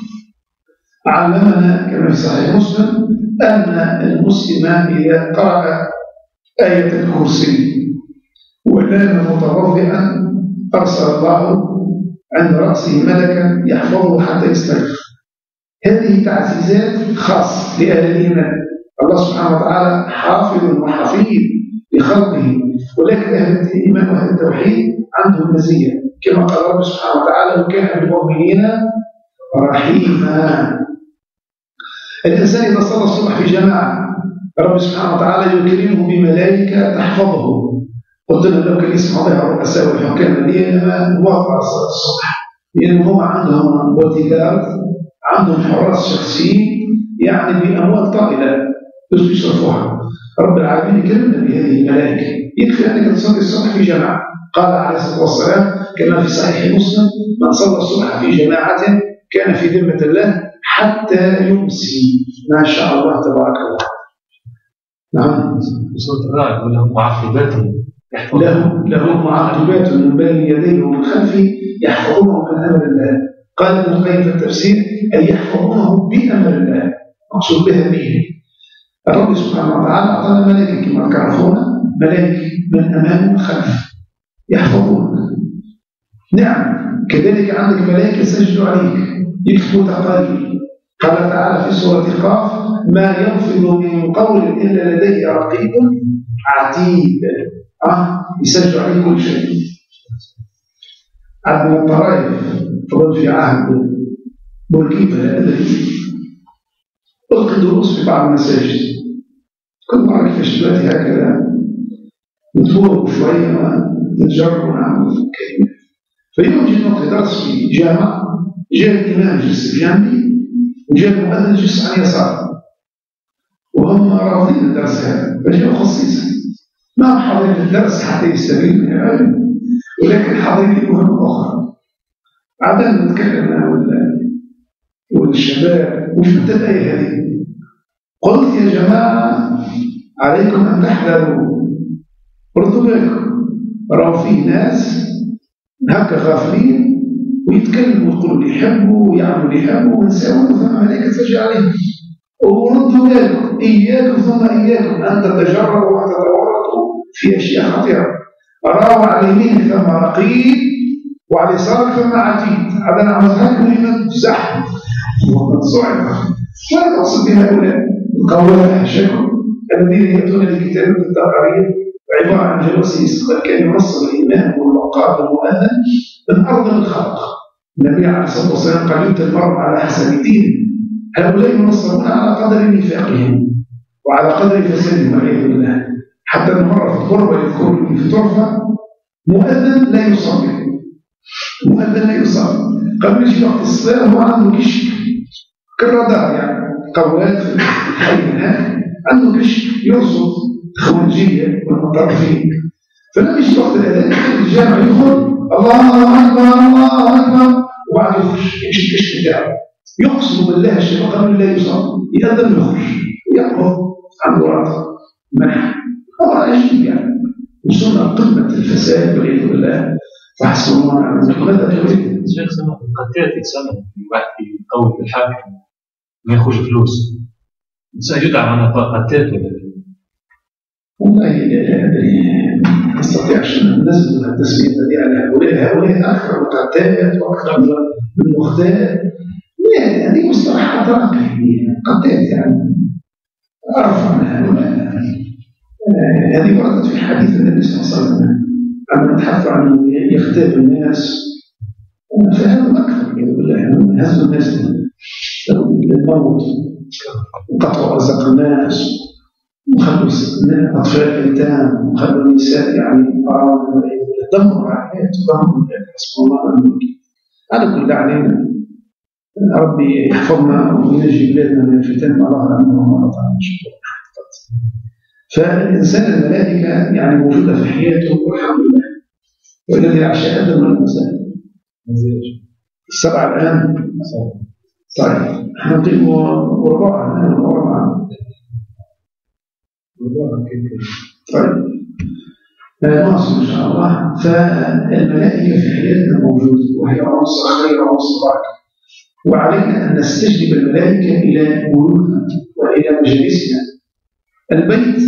علمنا كما في صحيح مسلم أن المسلم إذا قرأ آية الكرسي ونام متوضئا أرسل الله عند رأسه ملكا يحفظه حتى يستيقظ. هذه تعزيزات خاصة لأهل الإيمان. الله سبحانه وتعالى حافظ وحفيظ لخلقه، ولكن أهل الإيمان وأهل التوحيد عندهم مزية كما قال رب سبحانه وتعالى وكان بالمؤمنين رحيما. الإنسان إذا صلى الصبح في جماعة رب سبحانه وتعالى يكرمه بملائكة تحفظه. قلت لنا لو كان يسمع بها الرؤساء والحكام الذين موافقة صلاة الصبح، لأنهم عندهم بوديغارد، عندهم حراس شخصيين يعني بأموال طائلة يصرفوها. رب العالمين يكرمنا بهذه الملائكة. يكفي أنك تصلي الصبح في جماعة. قال عليه الصلاة والسلام كما في صحيح مسلم من صلى الصبح في جماعة كان في ذمة الله حتى يمسي. ما شاء الله تبارك الله. نعم. بصوت الرعد ولهم معقبات لهم لهم معقبات من بين يديه ومن خلفه يحفظونه من أمر الله. قال ابن القيم في التفسير أي يحفظونه بأمر الله، مقصود بها به. الرب سبحانه وتعالى أعطانا ملائكة كما تعرفون، ملائكة من أمام ومن خلف يحفظون. نعم كذلك عندك ملائكة سجدوا عليك يكتبوا تقارير. قال تعالى في سورة قاف ما يلفظ من قول إلا لديه رقيب عتيد. أه يسجل عليه كل شيء. عبد الطرائف فضل في عهد بولكيفة الذي ألقي دروس في بعض المساجد، كل مرة كيفاش دلوقتي هكذا نتفوق شوية ونتجرب ونعمل كلمات. فيوم جيت نلقي درس في جامع، جاء الإمام جلس بجانبي وجاء المؤذن جلس عن يسار، وهم رافضين الدرس هذا، فجاءوا خصيصا ما حاضرين الدرس حتى يستفيد من العلم، ولكن حاضرين لمهمة أخرى. عادة نتكلم أنا والشباب وش الآية هذه؟ قلت يا جماعة عليكم أن تحذروا، ردوا بالكم، راهو فيه ناس هكا غافلين ويتكلموا ويقولوا اللي يحبوا ويعملوا اللي يحبوا وينساوا ثم ملائكة تسجل عليهم. وردوا بالكم إياكم ثم إياكم أن تتجربوا وتتورطوا في أشياء خطيرة. راهو على اليمين ثم رقيب وعلى اليسار ثم عتيد. هذا نعمل هكذا لمن تزحف ومن صعب. ماذا أقصد بهؤلاء القوات حشاكم الذين يأتون لكتاب التقارير عبارة عن جواسيس قد كان ينصب الإمام والوقار والمؤذن من أرض الخلق. النبي عليه الصلاة والسلام قال يؤتى المرء على حسب دينه. هؤلاء ينصبون على قدر نفاقهم وعلى قدر فسادهم والعياذ بالله. حتى المرة في الغربة يذكرني في طرفة مؤذن لا يصلي، مؤذن لا يصلي قبل يجي وقت الصلاة هو عنده كشك كالرادار يعني قوات في الحي هناك عنده كشك يرصد الخوارجية والمطرفين. فلما يجي وقت الأذان الجامع يدخل الله أكبر الله أكبر وبعد يخرج يمشي الكشك بتاعه يقسم بالله الشيء قبل لا يصلي يأذن ويخرج ويأخذ عنده راتب منح. أمر عجيب يعني وصلنا قمة الفساد والعياذ بالله. فحسب الله ونعم الوكيل. ماذا تريد؟ شيخ سمع قتلت يتسمى واحد يقول بالحاكم ما ياخذ فلوس الإنسان يدعم على قتلت ولا والله لا أدري ما استطيعش أن نزل التسمية الذي على هؤلاء هؤلاء أكثر من قتالات وأكثر من مختال. لا هذه مصطلحات راقية قتلت يعني أعرف عنها. هذه وردت في حديث النبي صلى الله عليه وسلم عندما تحدث عن يختاب الناس، فهذا أكثر بالله هز الناس للموت وقطع رزق الناس وخلوا أطفال الأيتام وخلوا النساء يعني دمروا عائلات ودمروا حسب الله ونعم. على كل علينا ربي يحفظنا وينجي بلادنا من الفتن ما ظهر منها وما بطن. فالإنسان الملائكة يعني موجودة في حياته والحمد لله، والذي يعشى آدم من الإنسان السبعة الآن. طيب احنا نقيم وربعا الآن وربعا. طيب نواصل إن شاء الله. فالملائكة في حياتنا موجودة وهي عنصر خير وعنصر بركة، وعلينا أن نستجلب الملائكة إلى بيوتنا وإلى مجالسنا. البيت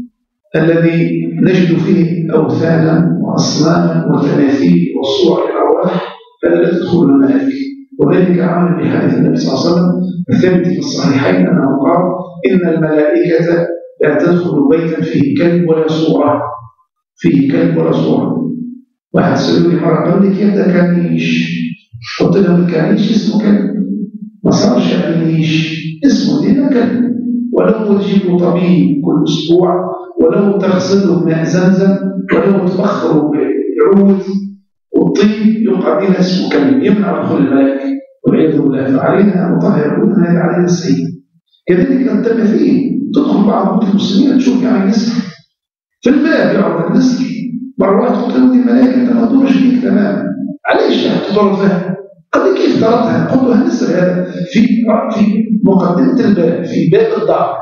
الذي نجد فيه أوثانا وأصناما وتماثيل وصور الأرواح فلا لا تدخل الملائكة، وذلك عامل بحديث النبي صلى الله عليه وسلم الثابت في الصحيحين أنه قال إن الملائكة لا تدخل بيتا فيه كلب ولا صورة، فيه كلب ولا صورة. واحد سألوني مرة قال لي كيف ده كانيش؟ قلت له الكانيش اسمه كلب، ما صارش كانيش اسمه دينا كلب، ولو تجيب له طبيب كل أسبوع، ولو تغسله بماء زمزم، ولو تبخره بعود والطيب يقع بها اسمه كلب يمنع دخول الملائكة والعياذ بالله. فعلينا أن نطهر بيوتنا هذه علينا السيد. كذلك التماثيل تدخل بعض بيوت المسلمين تشوف يعني نسك في الباب يعرض نسك، مرة واحد قلت له دي الملائكة ما تدورش بيك تماما، علاش تدور فيها؟ قال لي كيف تركها؟ قلت له هنسر هذا في في مقدمة الباب في باب الدار،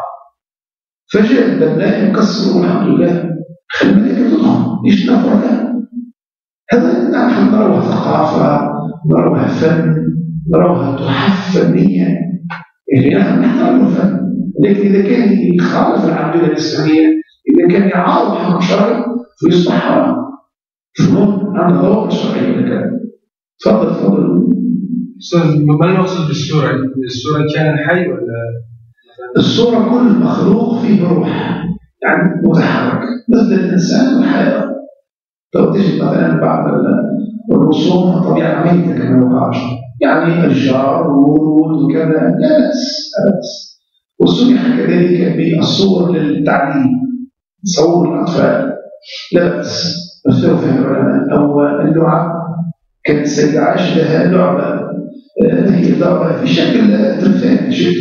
فجاء البناء يكسر والحمد لله خلي الملائكة تدخل ايش نفع لها؟ هذا نحن نروها ثقافة، نروها فن، نروها تحف فنية، يعني نحن نحترم الفن، لكن إذا كان يخالف العقيدة الإسلامية، إذا كان يعارض حكم شرعي فيصبح حرام. فهم عن ضوابط شرعية لك. تفضل تفضل. ما المقصود بالصورة؟ الصورة كان حي ولا؟ الصورة كل مخلوق فيه روح، يعني متحرك مثل الإنسان والحيوان. لو تجد مثلا بعض الرسوم طبيعة ميتة كما يقال، يعني أشجار وورود وكذا، لا بأس لا بأس. وسمح كذلك بالصور للتعليم، صور الأطفال لا بأس. مثلوا فهم العلماء أو اللعب، كانت السيدة عائشة لها لعبة هي ضربة في شكل تمثال شكل،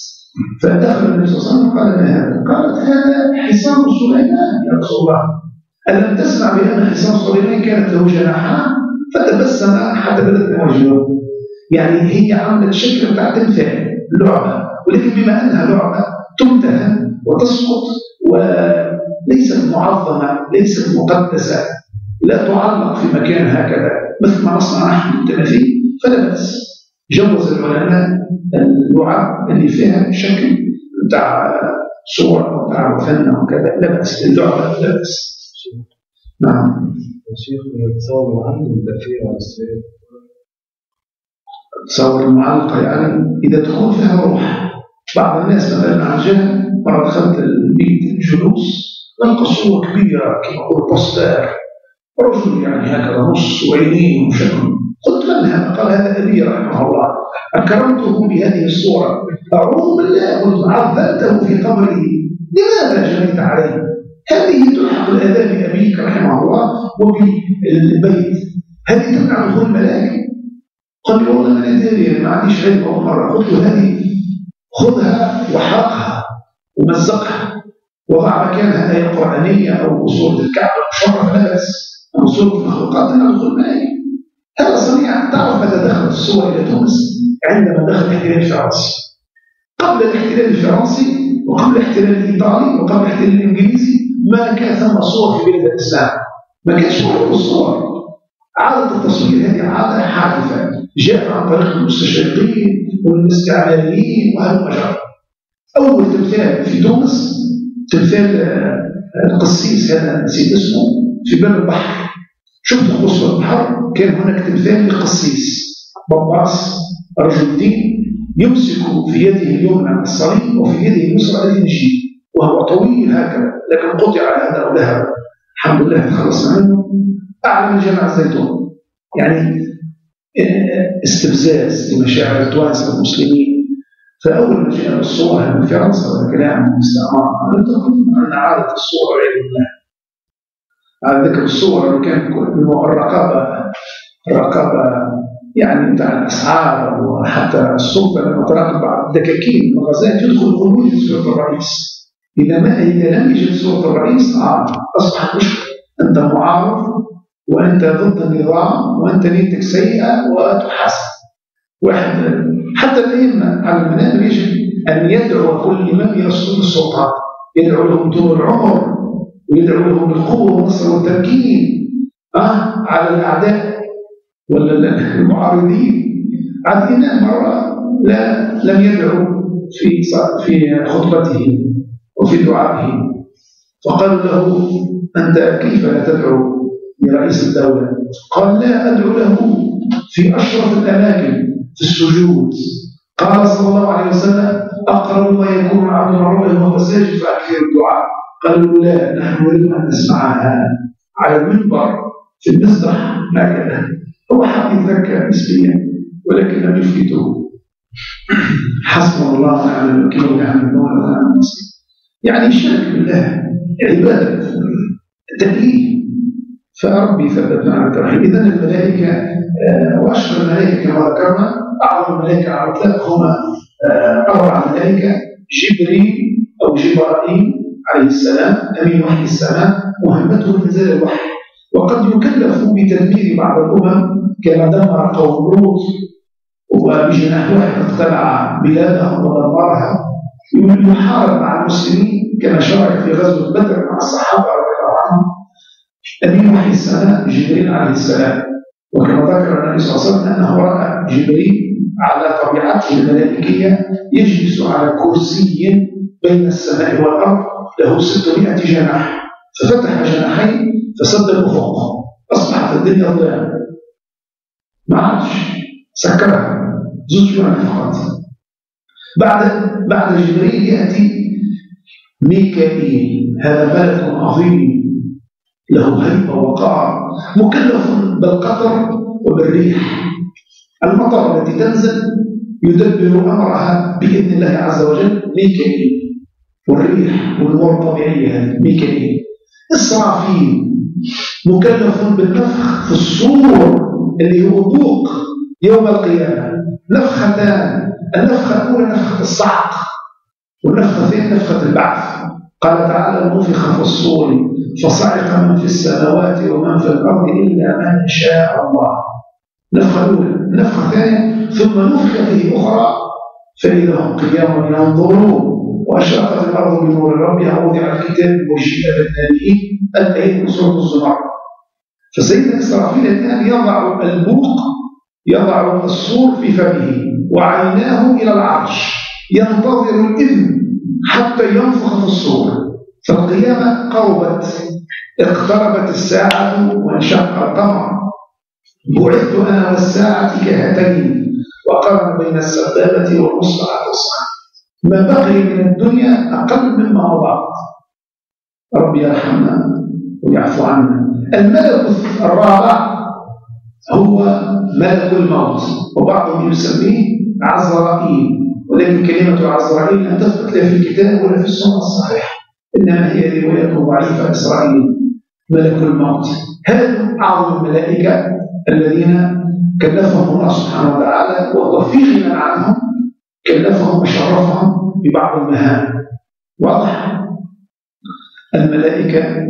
فدخل النبي صلى الله عليه وسلم قال ما هذا؟ قالت هذا حصان سليمان يا رسول الله، ألم تسمع بأن حصان سليمان كانت له جناحان؟ فتبسم حتى بدت من وجهه. يعني هي عملت شكل بتاع تمثال لعبة، ولكن بما أنها لعبة تمتهن وتسقط وليست معظمة ليست مقدسة، لا تعلق في مكان هكذا مثل ما نصنع نحن التماثيل، فلا بأس. جوز العلماء اللعب اللي فيها شكل بتاع صور أو بتاع فن أو كذا، لا بأس. اللعبة لا بأس. نعم. الشيخ التصور عنده تأثير على السير. التصور المعلقة يعني إذا تكون فيها روح. بعض الناس مثلا عن جهل مرة دخلت البيت جلوس لقى صورة كبيرة كما يقول بوستر، رجل يعني هكذا نص وعينيه وشكل. قلت من هذا؟ قال هذا أبي رحمه الله، أكرمته بهذه الصورة، أعوذ بالله، قلت عذبته في قبره، لماذا جنيت عليه؟ هذه تلحق الأذى بأبيك رحمه الله وبالبيت، هذه تمنع دخول الملائكة. قال لي والله أنا أدري ما عنديش علم أول مرة. قلت له هذه خذها وحرقها ومزقها وضع مكانها آية قرآنية أو صورة الكعبة المشرفة، لا بأس. أو صورة المخلوقات تمنع دخول الملائكة. هذا صنيع. تعرف متى دخلت الصور إلى تونس؟ عندما دخل الاحتلال الفرنسي. قبل الاحتلال الفرنسي وقبل الاحتلال الإيطالي وقبل الاحتلال الإنجليزي ما كان ثم صور في بلاد الإسلام، ما كانش معروف الصور. عادة التصوير هذه عادة حادثة جاءت عن طريق المستشرقين والاستعماريين وهذا مجرد. أول تمثال في تونس تمثال القسيس هذا نسيت اسمه في باب البحر. شفت قصة البحر كان هناك تمثال للقسيس باباس رجل الدين يمسك في يده اليمنى الصليب وفي يده اليسرى الإنجيل، وهو طويل هكذا، لكن قطع هذا وذهب الحمد لله تخلصنا منه، أعلى من جامع الزيتون. يعني استفزاز لمشاعر التوانسة والمسلمين. فأول ما جاء الصور من فرنسا ولا كلام من الاستعمار، لم تكن أن عادة الصور عيد الله. على ذكر الصور اللي كانت الرقابة الرقابة يعني بتاع الأسعار، وحتى السلطة لما تراقب بعض الدكاكين المغازات يدخل يقولون صورة الرئيس. إذا ما إذا لم يجد صورة الرئيس آه أصبحت مشكلة. أنت معارض وأنت ضد النظام وأنت نيتك سيئة وتحاسب. واحد حتى الأئمة على المنابر يجب أن يدعو كل إمام إلى السلطات، يدعو لهم طول العمر ويدعو لهم بالقوة والنصر والتمكين آه على الأعداء ولا المعارضين. عدنا مرة لا لم يدعو في في خطبته وفي دعائه، فقالوا له أنت كيف لا تدعو لرئيس الدولة؟ قال لا أدعو له في أشرف الأماكن في السجود. قال صلى الله عليه وسلم أقرب ما يكون عبد الرحمن وهو ساجد فأكثر الدعاء. قالوا لا نحن نريد أن نسمعها على المنبر في المسرح هكذا. هو حق يتذكر نسبيا ولكن لم يفكته. حسبنا الله ونعم الوكيل ونعم المولى ونعم النصير. يعني الشرك بالله عبادة تأليه، فربي ثبتنا على التوحيد. إذن الملائكة وأشهر الملائكة كما ذكرنا أعظم الملائكة على الإطلاق هما أربع ملائكة: جبريل أو جبرائيل عليه السلام أمين وحي السماء، مهمته إنزال الوحي، وقد يكلف بتدمير بعض الأمم كما دمر قوم لوط وبجناح واحد اقتلع بلادهم ودمرها. يحارب مع المسلمين كما شارك في غزوة بدر مع الصحابة رضي الله عنهم. أمين وحي السماء جبريل عليه السلام، وكما ذكر النبي صلى الله عليه وسلم أنه رأى جبريل على طبيعته الملائكية يجلس على كرسي بين السماء والأرض له ستمائة جناح، ففتح جناحين فسد الأفق، أصبحت الدنيا ضياء ما عادش سكرها زوج جناح فقط. بعد بعد جبريل يأتي ميكائيل، هذا ملك عظيم له هيبة وقار، مكلف بالقطر وبالريح. المطر التي تنزل يدبر أمرها بإذن الله عز وجل ميكائيل، والريح والأمور الطبيعية هذه ميكائيل. إسرافيل مكلف بالنفخ في الصور اللي هو بوق يوم القيامة، نفختان، النفخة الأولى نفخة الصعق، والنفخة الثانية نفخة البعث. قال تعالى: ونفخ في الصور فصعق من في السماوات ومن في الأرض إلا من شاء الله. نفخة الأولى. نفخة الثانية ثم نفخ فيه أخرى فإذا هم قيام ينظرون وأشرقت الأرض بنور ربها ووضع الكتاب وجيء بالنبيين الآية من سورة الزمر. فسيدنا إسرافيل الآن يضع البوق، يضع الصور في فمه وعيناه إلى العرش ينتظر الإذن حتى ينفخ في الصور. فالقيامة قربت، اقتربت الساعة وانشق القمر. بعثت أنا والساعة كهاتين وقرن بين السبابة والوسطى تصعد. ما بقي من الدنيا أقل مما مضى. ربي يرحمنا ويعفو عنا. الملك الرابع هو ملك الموت، وبعضهم يسميه عزرائيل، ولكن كلمة عزرائيل لم تثبت لا في الكتاب ولا في السنة الصحيحة، إنما هي رواية ضعيفة. إسرائيل ملك الموت، هذا أعظم الملائكة الذين كلفهم الله سبحانه وتعالى وهو في غنى عنهم، كلفهم وشرفهم ببعض المهام. واضح؟ الملائكة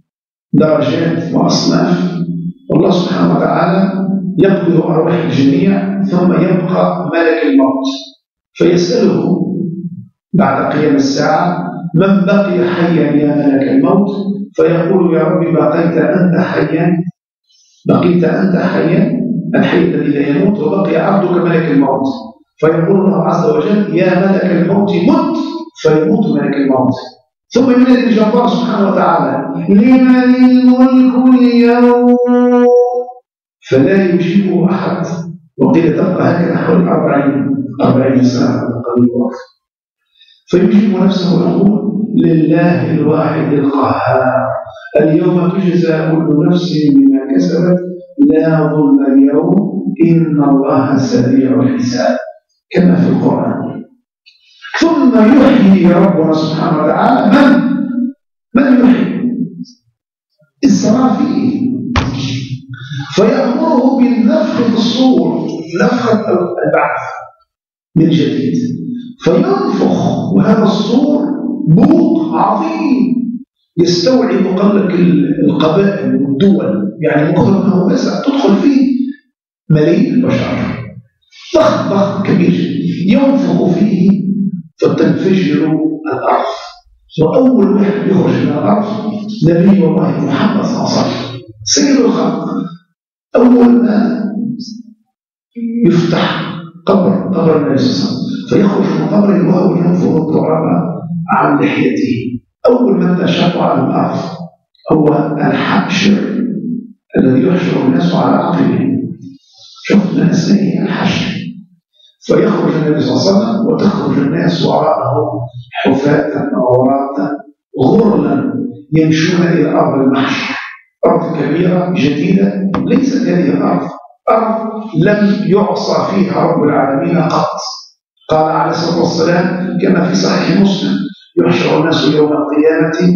درجات وأصناف، والله سبحانه وتعالى يقبض أرواح الجميع ثم يبقى ملك الموت فيسأله بعد قيام الساعة: من بقي حيا يا ملك الموت؟ فيقول: يا رب بقيت أنت حيا، بقيت أنت حيا الحي الذي لا يموت، وبقي عبدك ملك الموت. فيقول الله عز وجل: يا ملك الموت مت، فيموت ملك الموت. ثم ينادي الجبار سبحانه وتعالى: لمن الملك اليوم؟ فلا يجيبه أحد. وقيل تبقى هكذا حوالي أربعين أربعين سنة قليل وقت. فيجيب نفسه ويقول لله الواحد القهار اليوم تجزى كل نفس بما كسبت لا ظلم اليوم إن الله سريع الحساب كما في القرآن. ثم يحيي ربنا سبحانه وتعالى من؟ من يحيي؟ إسرافيل، فيأمره بالنفخ في الصور، نفخة البعث من جديد، فينفخ وهذا الصور بوق عظيم يستوعب قلق القبائل والدول، يعني مكثر أنه واسع تدخل فيه ملايين البشر، ضخم ضخم كبير ينفخ فيه فتنفجر الأرض. وأول واحد يخرج من الأرض نبي الله محمد صلى الله عليه وسلم سيد الخلق. أول ما يفتح قبر قبر النبي صلى الله عليه وسلم فيخرج من قبره وهو ينفخ التراب عن لحيته. أول من تشق على الأرض هو الحشر الذي يحشر الناس على عقبهم، شفنا اسمه الحشر. فيخرج النبي صلى الله عليه وسلم وتخرج الناس وراءه حفاة عراة غرلا يمشون إلى أرض المحشر، أرض كبيرة جديدة. ليست هذه الأرض أرض لم يعصى فيها رب العالمين قط. قال عليه الصلاة والسلام كما في صحيح مسلم يحشر الناس يوم القيامة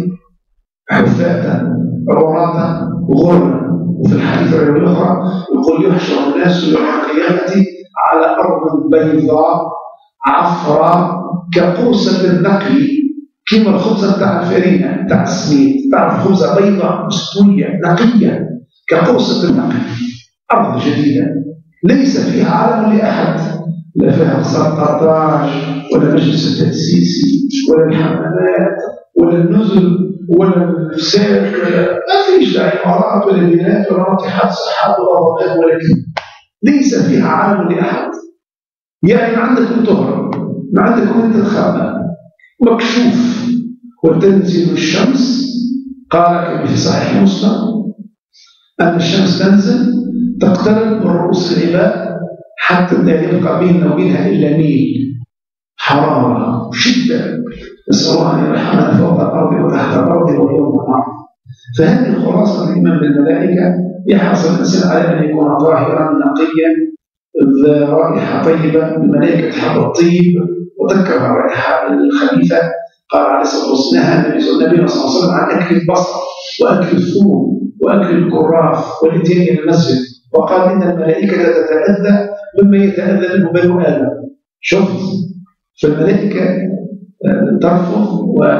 حفاة عراة غرلا. وفي الحديث الأخرى يقول يحشر الناس يوم القيامة على أرض بيضاء عفراء كقرصة النقي، كما الخبزة بتاع الفرينة بتاع السميد، بتاع الخبزة بيضاء مستوية نقية كقرصة النقي. أرض جديدة ليس فيها علم لأحد، لا فيها قصر قرطاج ولا مجلس التأسيسي ولا الحمامات ولا النزل ولا الفساد ولا ما فيش لا عمارات ولا بنايات ولا ناطحات صحات ولا ضباب ولا كذا. ليس فيها عالم لأحد. يعني ما عندك من تهرب، ما عندك من تتخبى، مكشوف. وتنزل الشمس، قال كما في صحيح مسلم أن الشمس تنزل تقترب من رؤوس العباد حتى لا يبقى بيننا وبينها إلا ميل حرارة شدة، نسأل الله أن يرحمنا فوق الأرض وتحت الأرض ويوم الأرض. فهذه خلاصة الإيمان بالملائكة يحرص الإنسان على أن يكون طاهرا نقيا ذا رائحة طيبة. الملائكة تحب الطيب وتذكر الرائحة الخبيثة. قال عليه الصلاة والسلام النبي صلى الله عليه وسلم عن أكل البصر وأكل الثوم وأكل الكراف والاتيان إلى المسجد، وقال إن الملائكة تتأذى مما يتأذى منه بنو آدم. شفت؟ فالملائكة ترفض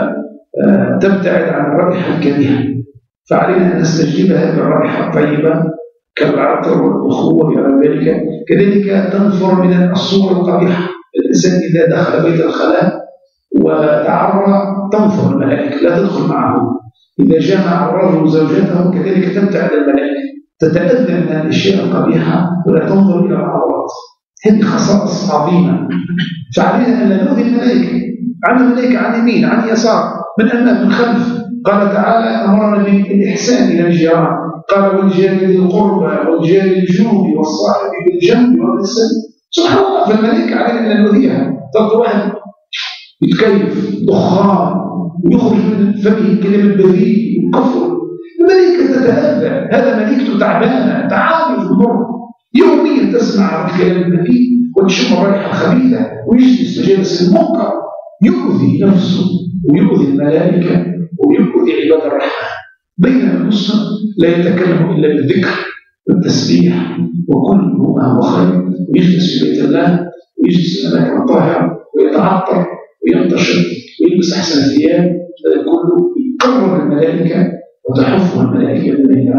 وتبتعد عن الرائحة الكريهة، فعلينا أن نستجيب هذه الرائحة الطيبة كالعطر والأخوة إلى ذلك. كذلك تنفر من الصور القبيحة. الإنسان إذا دخل بيت الخلاء وتعرى تنفر الملائكة لا تدخل معه. إذا جامع الرجل زوجته كذلك تبتعد الملائكة، تتأذى من الأشياء القبيحة ولا تنظر إلى العورات. هذه خصائص عظيمة، فعلينا أن لا نؤذي الملائكة. عن الملائكة عن يمين عن يسار من أمام من خلف. قال تعالى أمرنا بالإحسان إلى الجيران، قال والجار ذي القربى والجار الجنوب والصاحب بالجنب وابن السبيل. سبحان الله. فالملائكة علينا أن نؤذيها. تلقى واحد يتكيف دخان ويخرج من فمه كلمة بذيء وكفر، الملائكة تتأذى. هذا ملائكته تعبانة تعاني في المر، يوميا تسمع الكلام البذيء وتشم الرائحة الخبيثة ويجلس مجالس المنكر، يؤذي نفسه ويؤذي الملائكة ويؤذي عباد الرحمن. بينما المسلم لا يتكلم إلا بالذكر والتسبيح وكل ما هو خير، ويجلس في بيت الله ويجلس في الأماكن الطاهرة ويتعطر وينتشر ويلبس أحسن الثياب. هذا كله يقرب الملائكة وتحفها الملائكة بالله.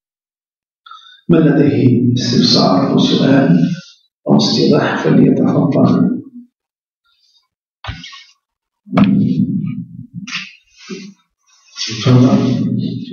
من لديه استفسار أو سؤال أو استيضاح فليتفضل. تفضل.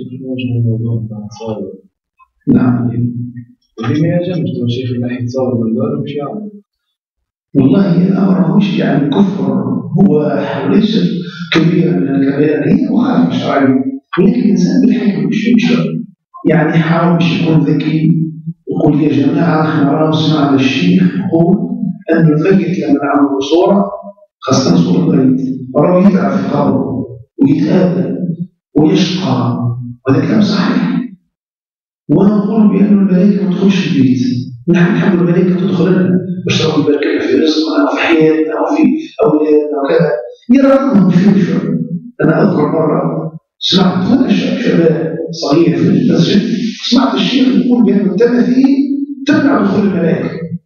نعم. لما يجب شيخ الله يتصور بالدار وش يعمل؟ والله الأمر مش يعني كفر، هو ليس كبيرة من الكبائر، هي مخالفة شرعية، ولكن الإنسان بالحكمة مش يشرب. يعني حاول مش يكون ذكي يقول يا جماعة احنا نرى نسمع على الشيخ يقول أن الميت لما نعمل صورة خاصة صورة الميت وراه يتعب في قبره ويتآبى ويشقى، وهذا كلام صحيح. ونقول بأن الملائكة ما تدخلش البيت، نحن نحب الملائكة تدخل لنا باش تقول بارك في رزقنا أو في حياتنا أو في أولادنا وكذا، يرغبهم فيه شوي. أنا أذكر مرة سمعت هذا شباب صغير في المسجد، سمعت الشيخ يقول بأن التماثيل تمنع دخول الملائكة.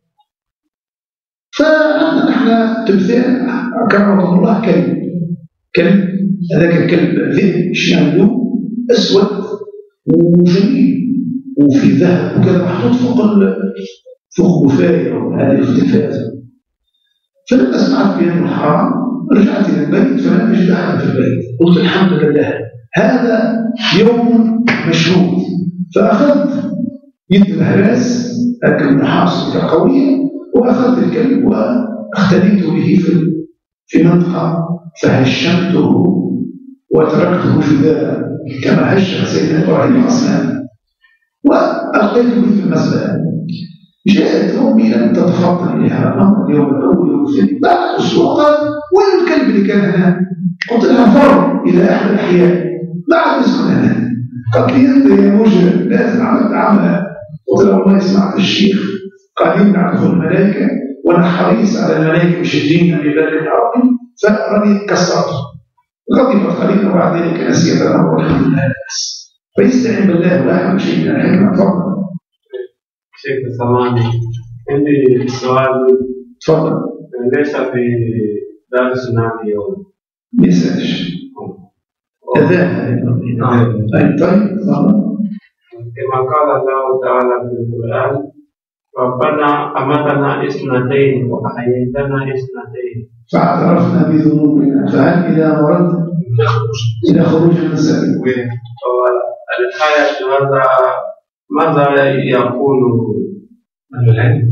فعندنا نحن تمثال كرمه الله كلب، كلب هذاك الكلب ذئب ايش يعملوا؟ اسود وجميل وفي ذهب وكذا محطوط فوق فوق بفاية هذه التلفاز. فلما سمعت بأنه حرام رجعت إلى البيت فلم أجد أحد في البيت، قلت الحمد لله هذا يوم مشهود. فأخذت يد الهراس هكذا النحاس قوية وأخذت الكلب واختليت به في في منطقة فهشمته وتركته جذابا كما هش سيدنا إبراهيم أصنام وألقيته في المسبح. جاءت أمي لم تتفضل إليها الأمر اليوم الأول يوم الثاني، بعد أسبوع قال وين الكلب اللي كان هنا؟ قلت لها فر إلى أحد الأحياء ما عاد يسكن هنا. قالت لي أنت يا مجرم لازم عملت عملها. قلت لها والله سمعت الشيخ قال يمنع دخول الملائكة وأنا حريص على الملائكة مشدين بذلك العظيم، فراني كسرته. غضبت قليلا وبعد ذلك نسيت الأمر والحمد لله. فيستعين بالله ولا أهم شيء من الحكمة. تفضل. شيخ الثماني عندي سؤال. تفضل. ليس في درسنا اليوم. ليسش. أذان. طيب طيب تفضل. كما قال الله تعالى في القرآن ربنا أمتنا اثنتين وأحييتنا اثنتين فاعترفنا بذنوبنا فهل إذا مرض إلى خروج من سبيل. الحياة ماذا ماذا يقول العلم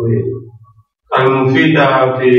المفيدة في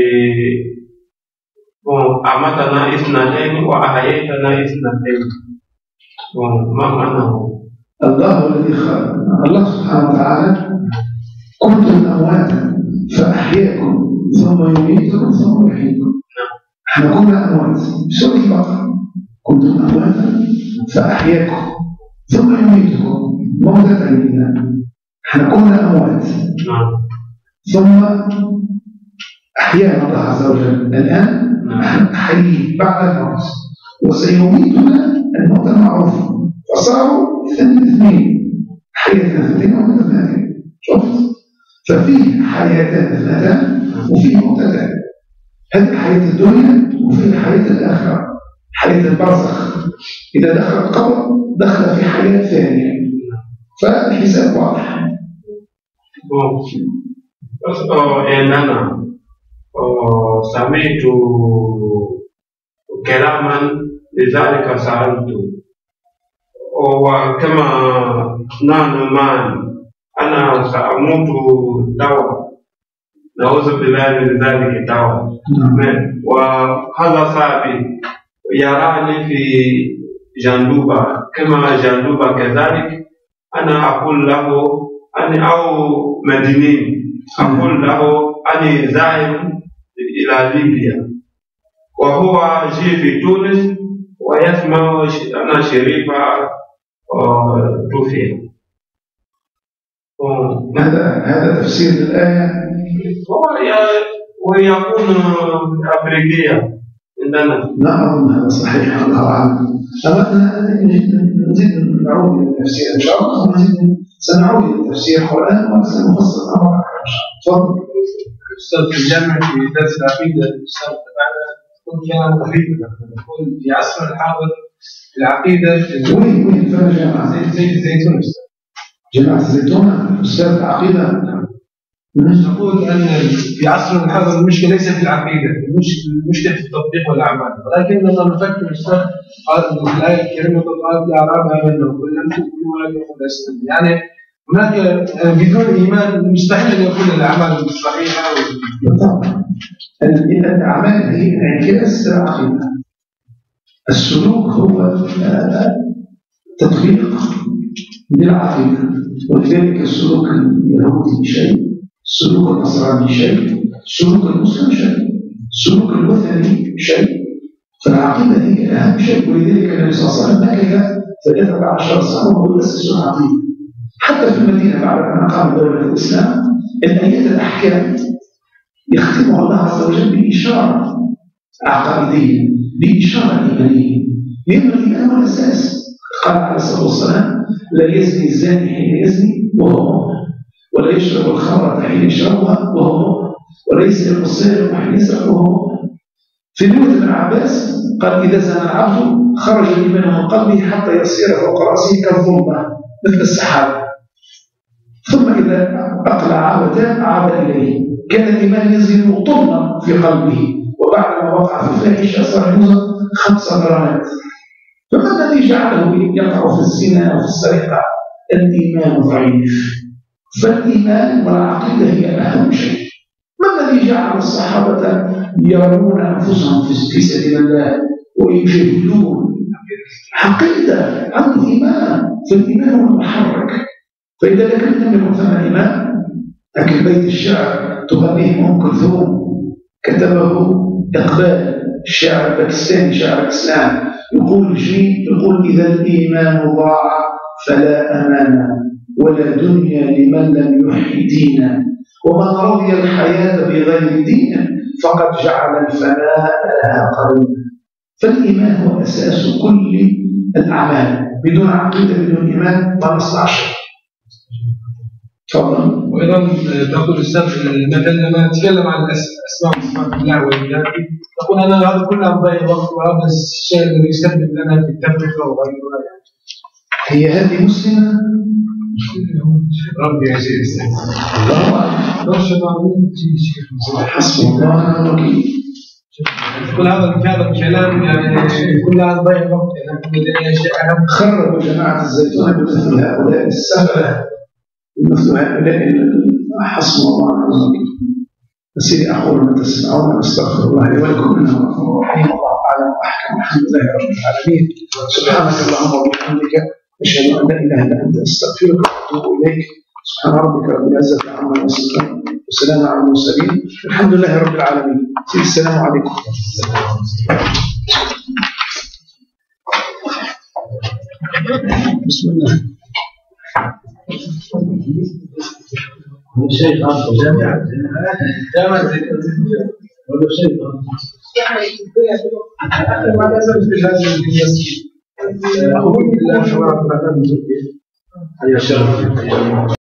أمتنا اثنتين وأحييتنا اثنتين ما معناه؟ الله الذي خلق الله سبحانه وتعالى كنتم أمواتا فأحياكم ثم يميتكم ثم يحييكم. احنا كنا أموات بسورة البقرة كنتم أمواتا فأحياكم ثم يميتكم موتة عيننا. احنا كنا أموات ثم أحيانا الله عز وجل. الآن نحن نحيي بعد الموت وسيميتنا الموت المعروف فصاروا اثنين حياتنا اثنين وموتة اثنين. شفت؟ ففيه حياتان اثنتان وفيه موتتان. هذه الحياة الدنيا وفيه الحياة الآخرة حياة البرزخ. إذا دخل القبر دخل في حياة ثانية فالحساب واضح. أنا سمعت كلاما لذلك سألت وكما نحن معا أنا سأموت دواء نعوذ بالله من ذلك الدواء. وهذا صاحبي يراني في جندوبة كما جندوبة كذلك. أنا أقول له أنا أو مديني أقول له أنا ذاهب إلى ليبيا وهو جي في تونس ويسمع أنا شريفة توفي. هذا هذا تفسير الآية. ويكون أفريقيا عندنا. لا أظن هذا صحيح الله أعلم. أردنا نزيد نعود إلى التفسير إن شاء الله ونزيد سنعود إلى التفسير القرآن وسنفصل الأمر إن شاء الله. تفضل. أستاذ في الجامعة في درس العقيدة الأستاذ تبعنا تكون كلام تقريبا نقول في عصر الحاضر العقيدة وين وين فين الجامعة؟ زي الزيتون أستاذ. جامعة الزيتون أستاذ العقيدة. نقول أن في عصر الحاضر المشكلة ليست في العقيدة، المشكلة في التطبيق والأعمال، ولكننا نفكر أستاذ في الآية الكريمة قالت الأعراب آمنا قل لم تؤمنوا ولكن قولوا أسلمنا. يعني هناك بدون إيمان مستحيل أن يكون الأعمال صحيحة. بالطبع الأعمال هي انعكاس العقيدة. السلوك هو تطبيق للعقيدة، ولذلك السلوك اليهودي شيء، السلوك النصراني شيء، السلوك المسلم شيء، السلوك الوثني شيء، فالعقيدة هي أهم شيء، ولذلك النبي صلى الله عليه وسلم مكث ثلاثة عشر سنة وهو يؤسس العقيدة. حتى في المدينة بعد أن أقام دولة الإسلام الآيات الأحكام يختمها الله عز وجل بإشارة عقائدية، بإشارة إيمانية، لأن الإيمان هو الأساس. قال عليه الصلاة والسلام: لا يزني الزاني حين يزني وهو مؤمن، ولا يشرب الخمرة حين يشربها وهو مؤمن، ولا يسرق السارق حين يسرق وهو مؤمن. في رواية ابن عباس قال: إذا زنى العبد خرج الإيمان من قلبه حتى يصير فوق رأسه كالظلمة مثل السحاب، ثم إذا أقلع عابتان عاد إليه. كان الإيمان ينزل مطمئنا في قلبه، وبعد ما وقع في الفاحشة صار يوزن خمس مرات. فما الذي جعله يقع في الزنا وفي السرقة؟ الإيمان ضعيف. فالإيمان والعقيدة هي أهم شيء. ما الذي جعل الصحابة يرون أنفسهم في سبيل الله ويجاهدون؟ عقيدة، عنده إيمان، فالإيمان هو المحرك. فإذا لم يكن ثم إيمان، لكن بيت الشعر تغنيه أم كلثوم كتبه إقبال، الشاعر الباكستاني، شاعر الإسلام، يقول شيء، يقول: إذا الإيمان ضاع فلا أمان ولا دنيا لمن لم يحي دينا، ومن رضي الحياة بغير دين فقد جعل الفناء لها قرينا. فالإيمان هو أساس كل الأعمال. بدون عقيدة بدون إيمان ما نصنع شيء. تفضل. وأيضا تقول الأستاذ مثلا لما نتكلم عن أسماء وصفات الله والذات، تقول أنا هذا كله ضيع وقت، وهذا الشيء الذي يسبب لنا في التفرقة وغيرها. هي هذه مسلمة؟ ربي يعزيز حسبي الله ونعم الوكيل. كل هذا هذا الكلام يعني كل هذا ضيع وقت، يعني شيء أهم. خربوا جماعة الزيتون بمثل هؤلاء السفلة، بمثل هؤلاء. حسبي الله ونعم الوكيل. سيدي أقول ما تسمعون، أستغفر الله لي ولكم، إنه غفور رحيم. الله أعلم وأحكم. الحمد لله رب العالمين. سبحانك اللهم وبحمدك، أشهد أن لا إله إلا أنت، أستغفرك وأتوب إليك. سبحان ربك رب العزة عما يصفون، وسلام على المرسلين، الحمد لله رب العالمين. السلام عليكم. بسم الله. الشيخ جامعة جامعة ولا شيء ما لازم في هذه القياس. أقول بالله شرف مثلا. هي شرف.